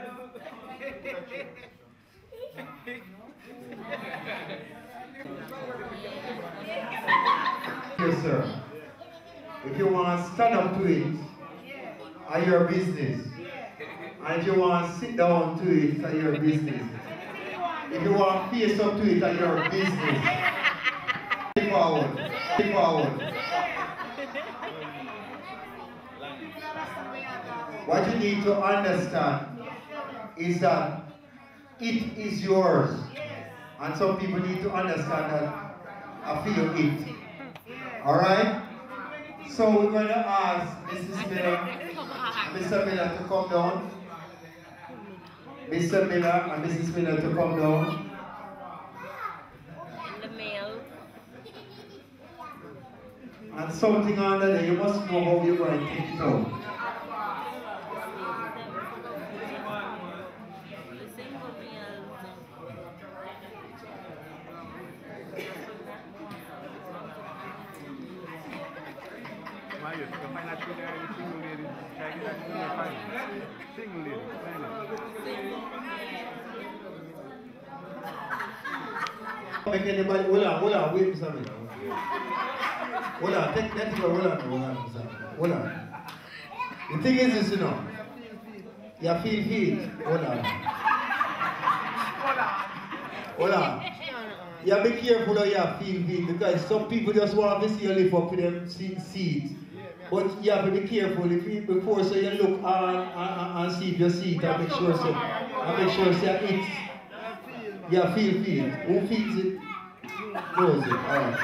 Yes, sir. If you want to stand up to it, are your business. And if you want to sit down to it, are your business. If you want to face up to it, are your business. Step forward. Step forward. What you need to understand is that it is yours. And some people need to understand that I feel it. Alright? So we're going to ask Missus Miller, Mister Miller to come down. Mister Miller and Missus Miller to come down. The mail. And something under there, you must know how you're going to take it out. Make anybody, hold on, hold on, wait for something. Hold on, take that to hold on, hold on, hold on. The thing is this, you know, you feel heat, hold on. Hold on. You be careful how you feel heat because some people just want to see you lift up to them seat. But you have to be careful if you, before so you look on and, and see if you see it and make sure so, and make sure so it's, you feel feel. Who feels it? Knows it. Alright.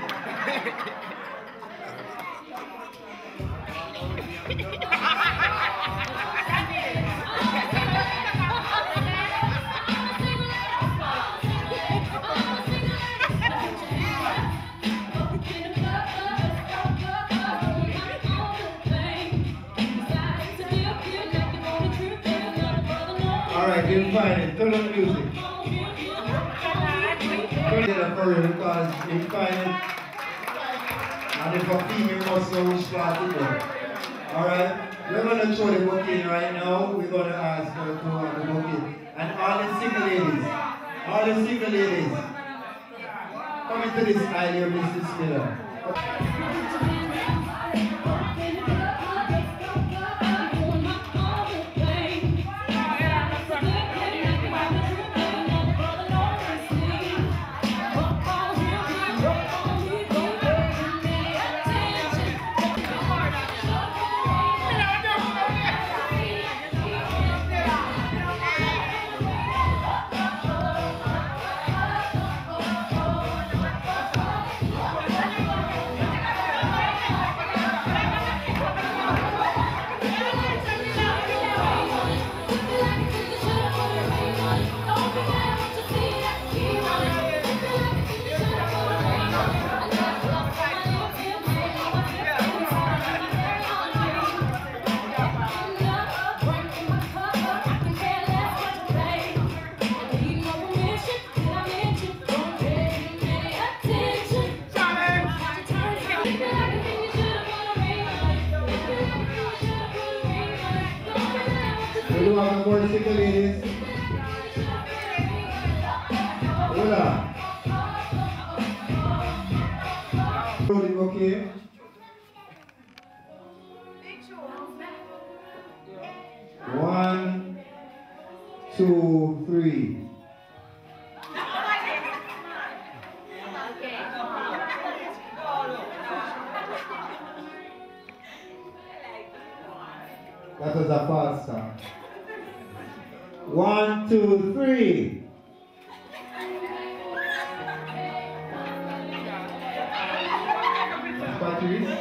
Alright, you find it. Turn on the music. Turn it up for you because you find it. And if a female must know which part it is. Alright? We're going to throw the bouquet right now. We're going to ask her to have the bouquet. And all the single ladies, all the single ladies, come into this aisle here, Missus Miller. more single ladies. Hola. Okay. One, two, three. That was a false start. One, two, three. Patrice.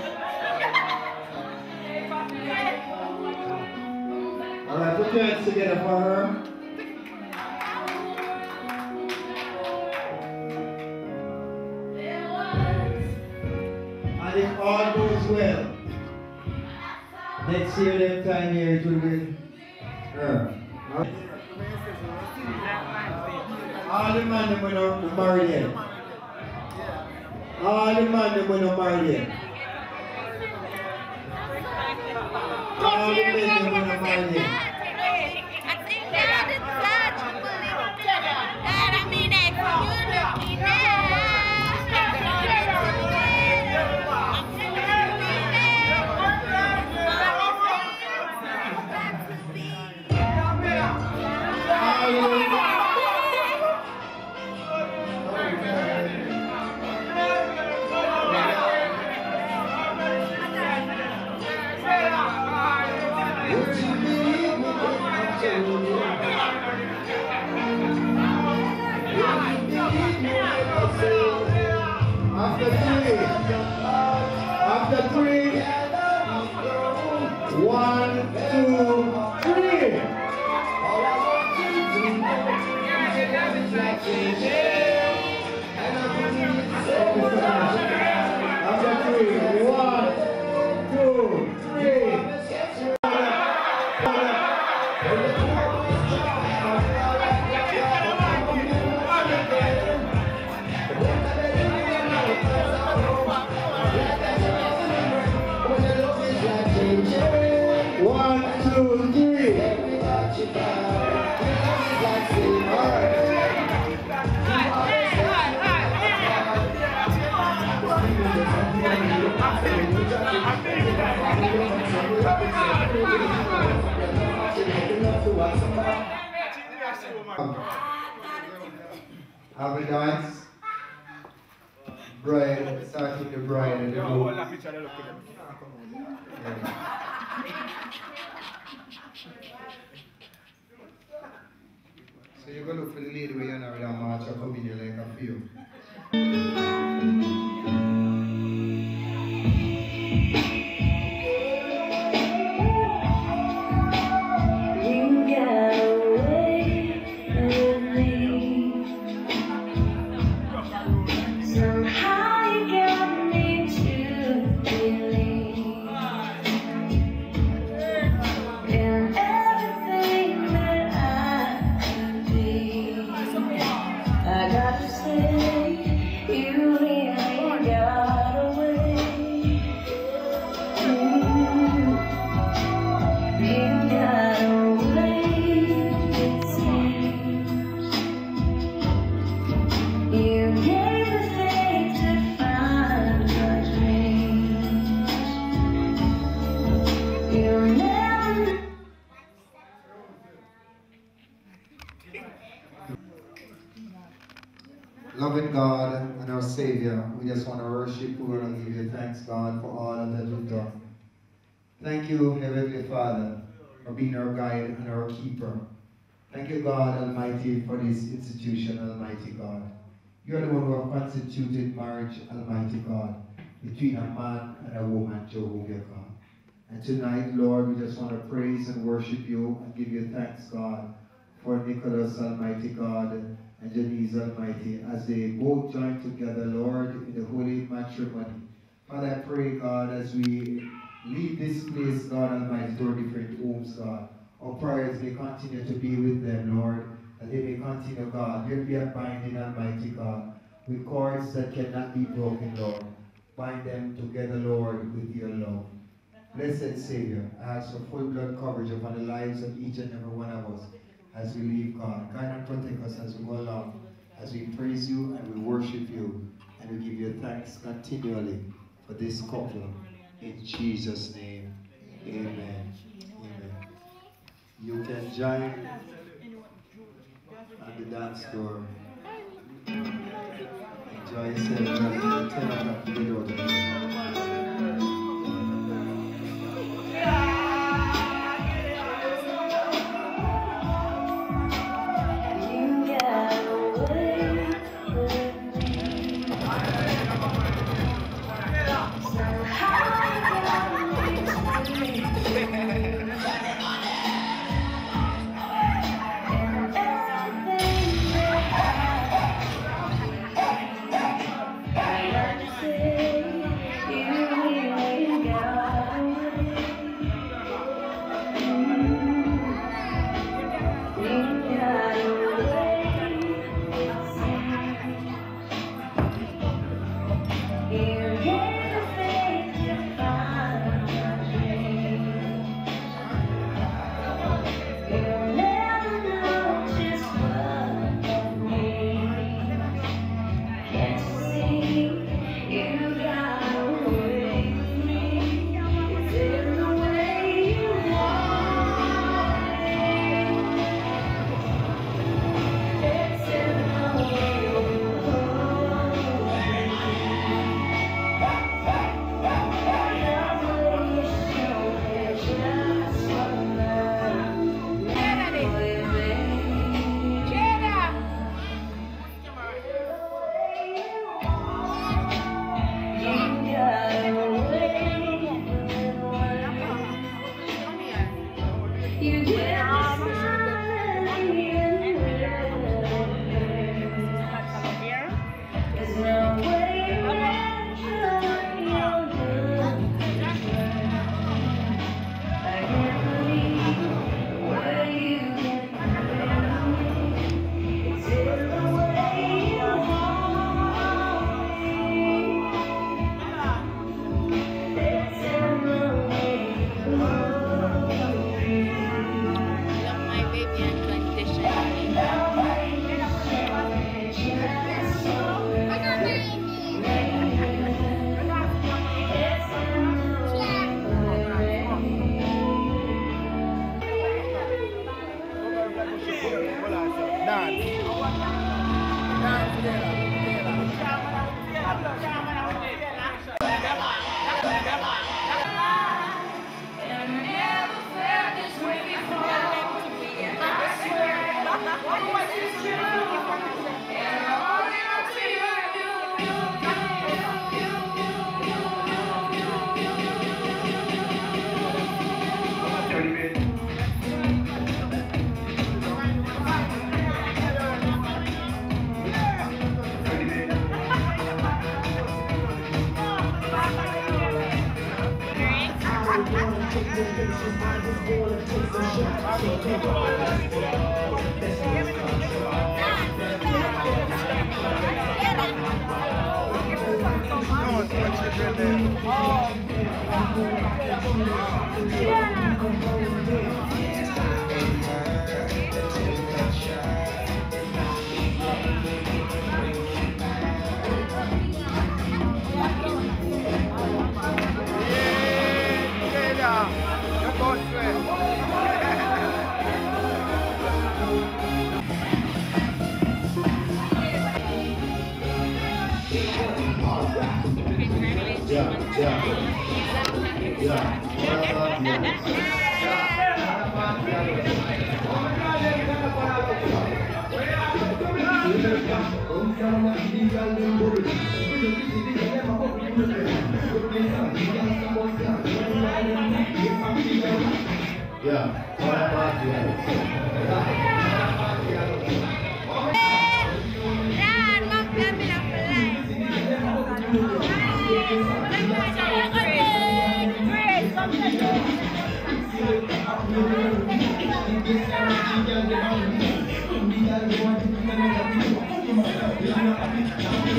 All right, put your hands together for her. And if all goes well, next year, that time here, it will be her. All the men that were married yet. All the men that were married yet. All the men that were married yet. After three, after three, one, two, three. After three, one, two, three. One, two, three. Have a dance. Bride, starting the bride and the groom. So you're going to look for the lady where you're not with a march or come in here like a few. Loving God and our Savior, we just want to worship you and give you thanks, God, for all that you've done. Thank you, Heavenly Father, for being our guide and our keeper. Thank you, God Almighty, for this institution, Almighty God. You are the one who have constituted marriage, Almighty God, between a man and a woman, Jehovah God. And tonight, Lord, we just want to praise and worship you and give you thanks, God, for Nicholas, Almighty God, and Janice, Almighty, as they both join together, Lord, in the holy matrimony. Father, I pray, God, as we leave this place, God Almighty, to our different homes, God, our prayers may continue to be with them, Lord, that they may continue, God. There be a binding, Almighty God, with cords that cannot be broken, Lord. Bind them together, Lord, with your love. Blessed Savior, I ask for full blood coverage upon the lives of each and every one of us as we leave God. Guide and protect us as we go along, as we praise you and we worship you, and we give you thanks continually for this couple. In Jesus' name, amen. Amen. You can join on the dance floor. Enjoy yourself. Turn up the video.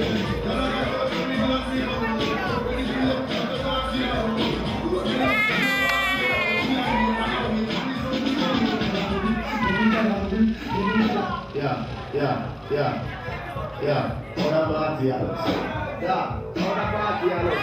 Yeah. Yeah, yeah, yeah, yeah. Ahora party, Alex. Yeah, ahora party, Alex.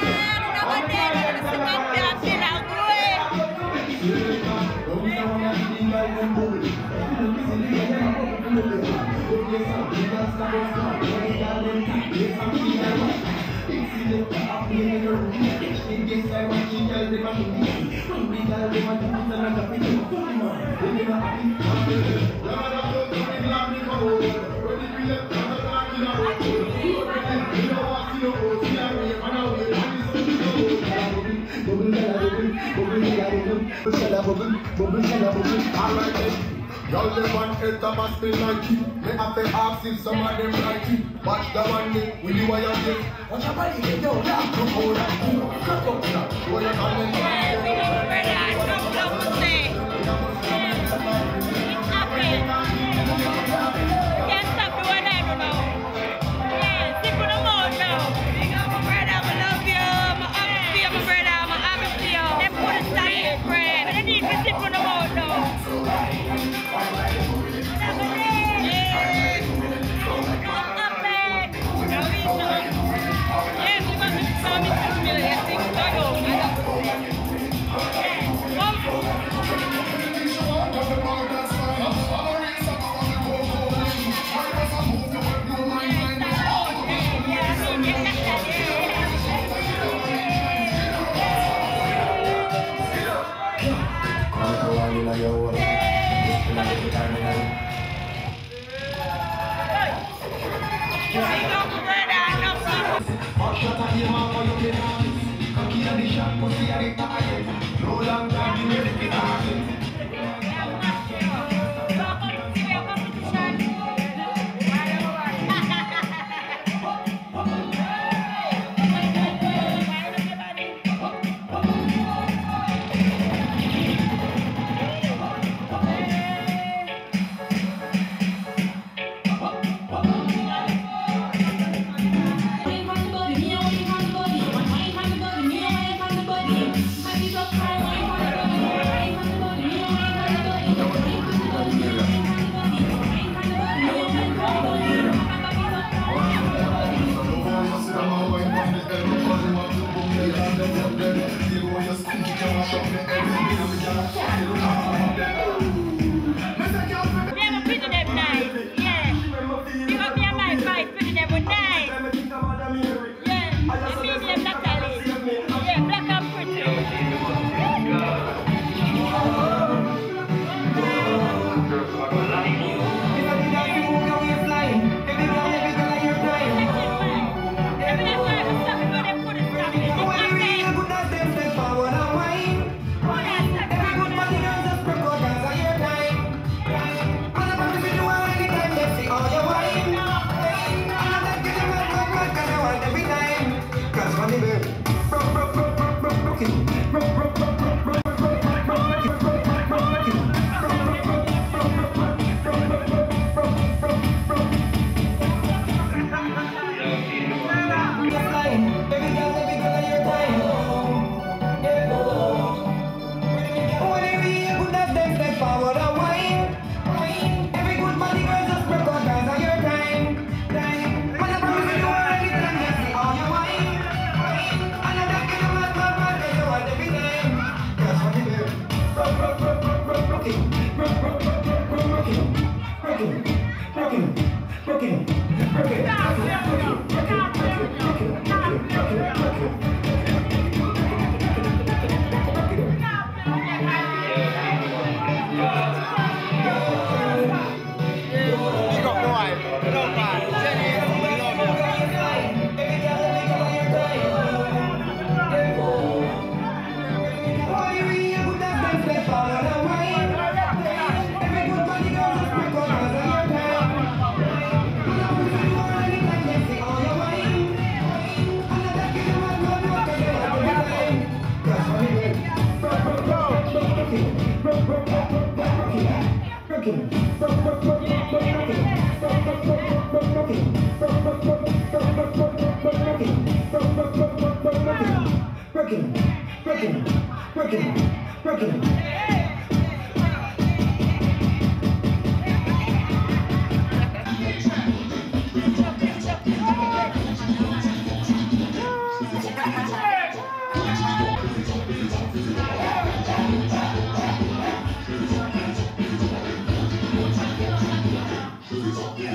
Y'all them one head to must be like it. Me have to ask if some of them like it. Watch the one day, will you wire this? Watch your body, yo, yo, yeah. Look how that, crack up now. What you call them? Can't stop doing that, you know. Yeah, stick with them all now. My brother, I love you. My happy for you, my brother. My happy for you. Them put a stop here, friend. But they need to stick with them all now.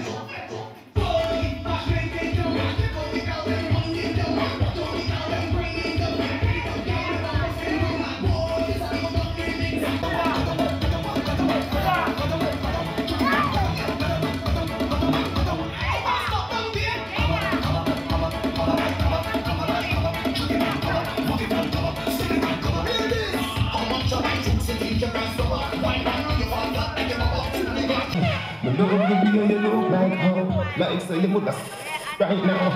Love the way you look like how, like so you put us right now.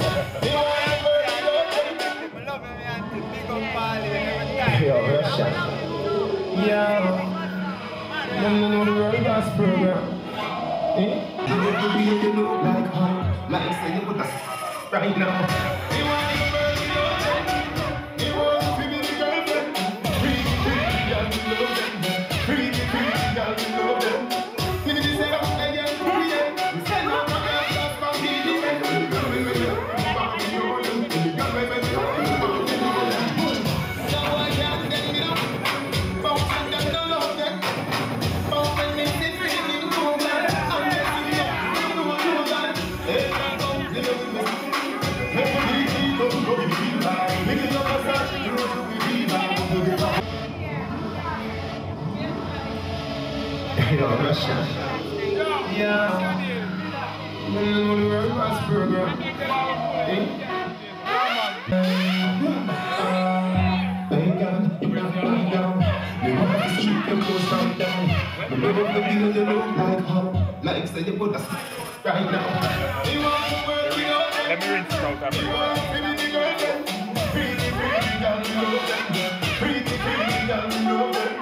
Yo, Russia. Yeah. No, no, no, the World Gas program. Eh? Love the way you look like how, like so you put us right now. Yo, Russia. Yeah. No, no, no, the World Gas program. Eh? Thank God, you knock me down. You want to strip your clothes right down. The love of the way you look like how, like so you put us right now. Let me rinse it out of you. Pretty, pretty, girl, you know them. Pretty, pretty, girl, you know them.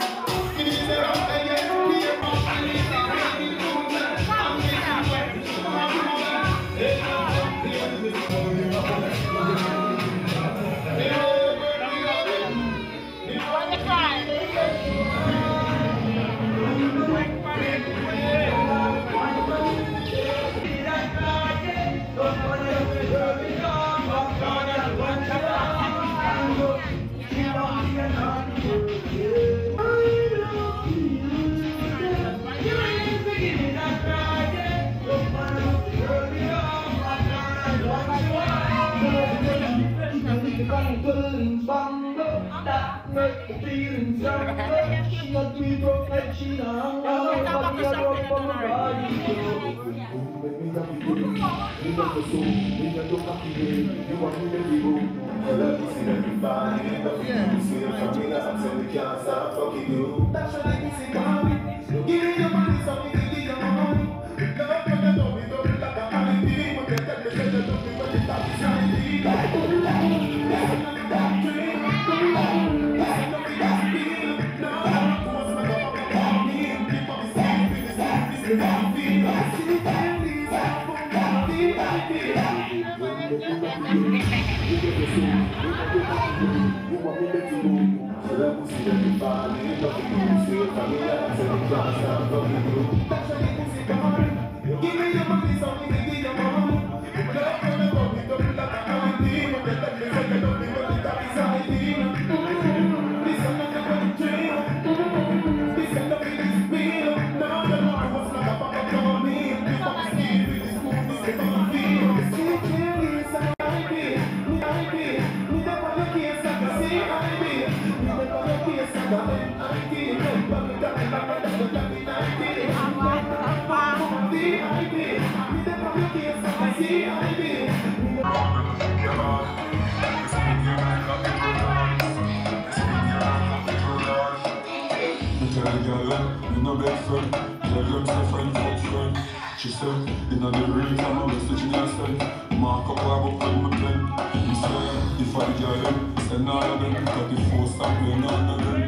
She said, in the ring, I'm a message in your son. Mark up, I will put my pen. He said, if I get him, send all of them. thirty-four, stop playing all of them.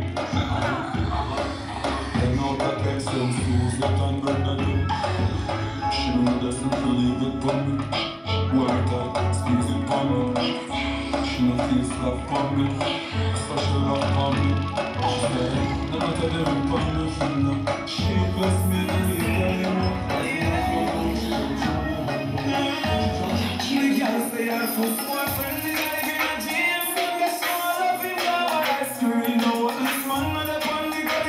Then out that text, them schools get under them. She doesn't believe it on me. Word that speaks it on me. She no feels love on me. Special love on me. She said, no matter the ring on the finger. She blessed me to be there.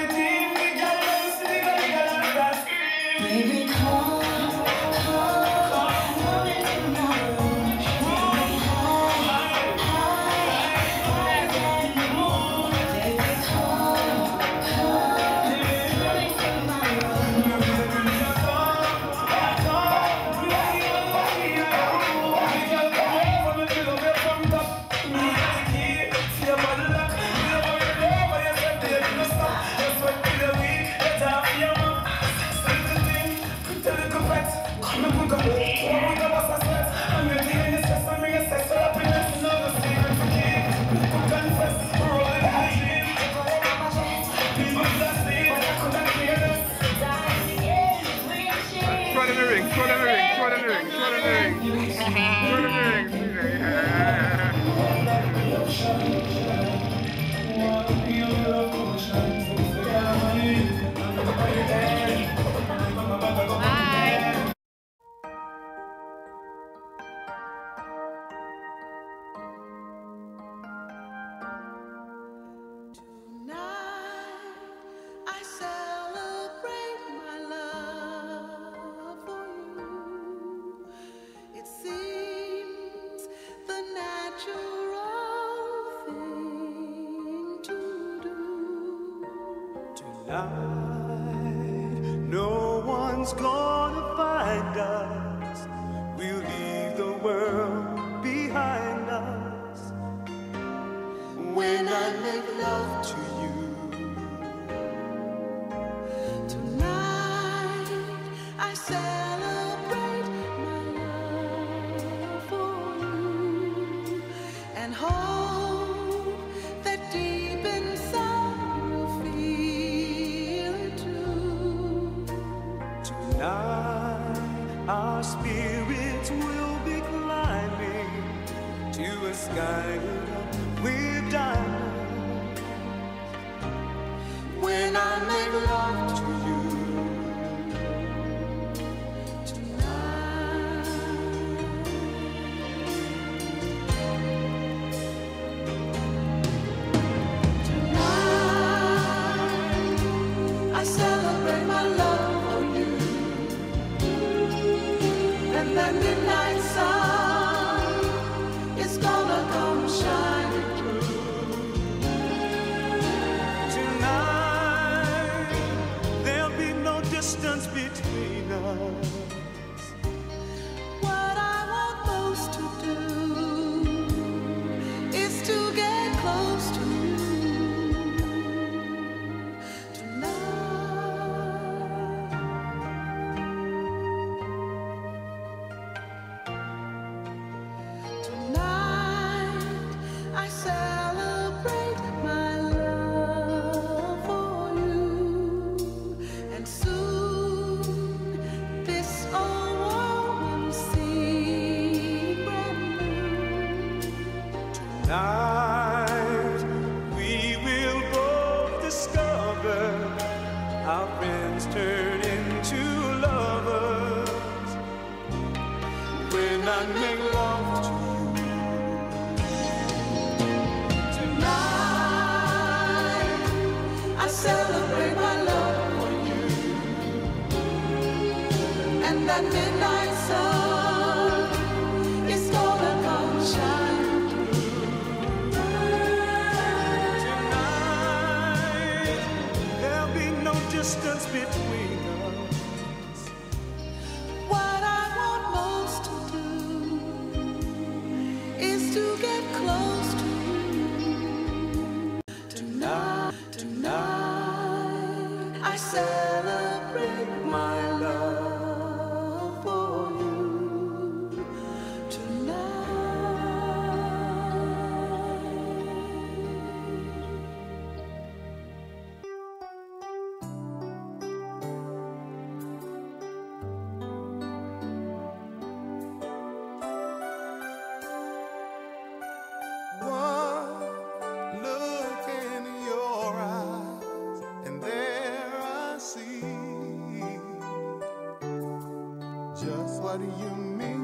Baby, come, come. I celebrate my love for you. It seems the natural thing to do. Tonight, no one's gonna find us. We'll leave the world behind us. When I make love to you, Tonight I celebrate my love for you and hope that deep inside you'll feel it too. tonight our spirits will be climbing to a sky lit up with diamonds. When I make love to you, I celebrate my love for you, and that midnight sun is gonna come shining through. tonight there'll be no distance between us. What I want most to do is to get close to you. Tonight I celebrate my love for you, and soon this old world will seem brand new. Tonight we will both discover our friends turn into lovers. When I make love to you, Tonight I celebrate my love for you, and that midnight sun is gonna come shining through. tonight there'll be no distance between us. What I want most to do is to get close to you. Tonight, tonight I celebrate my love for you. One look in your eyes, and there I see just what you mean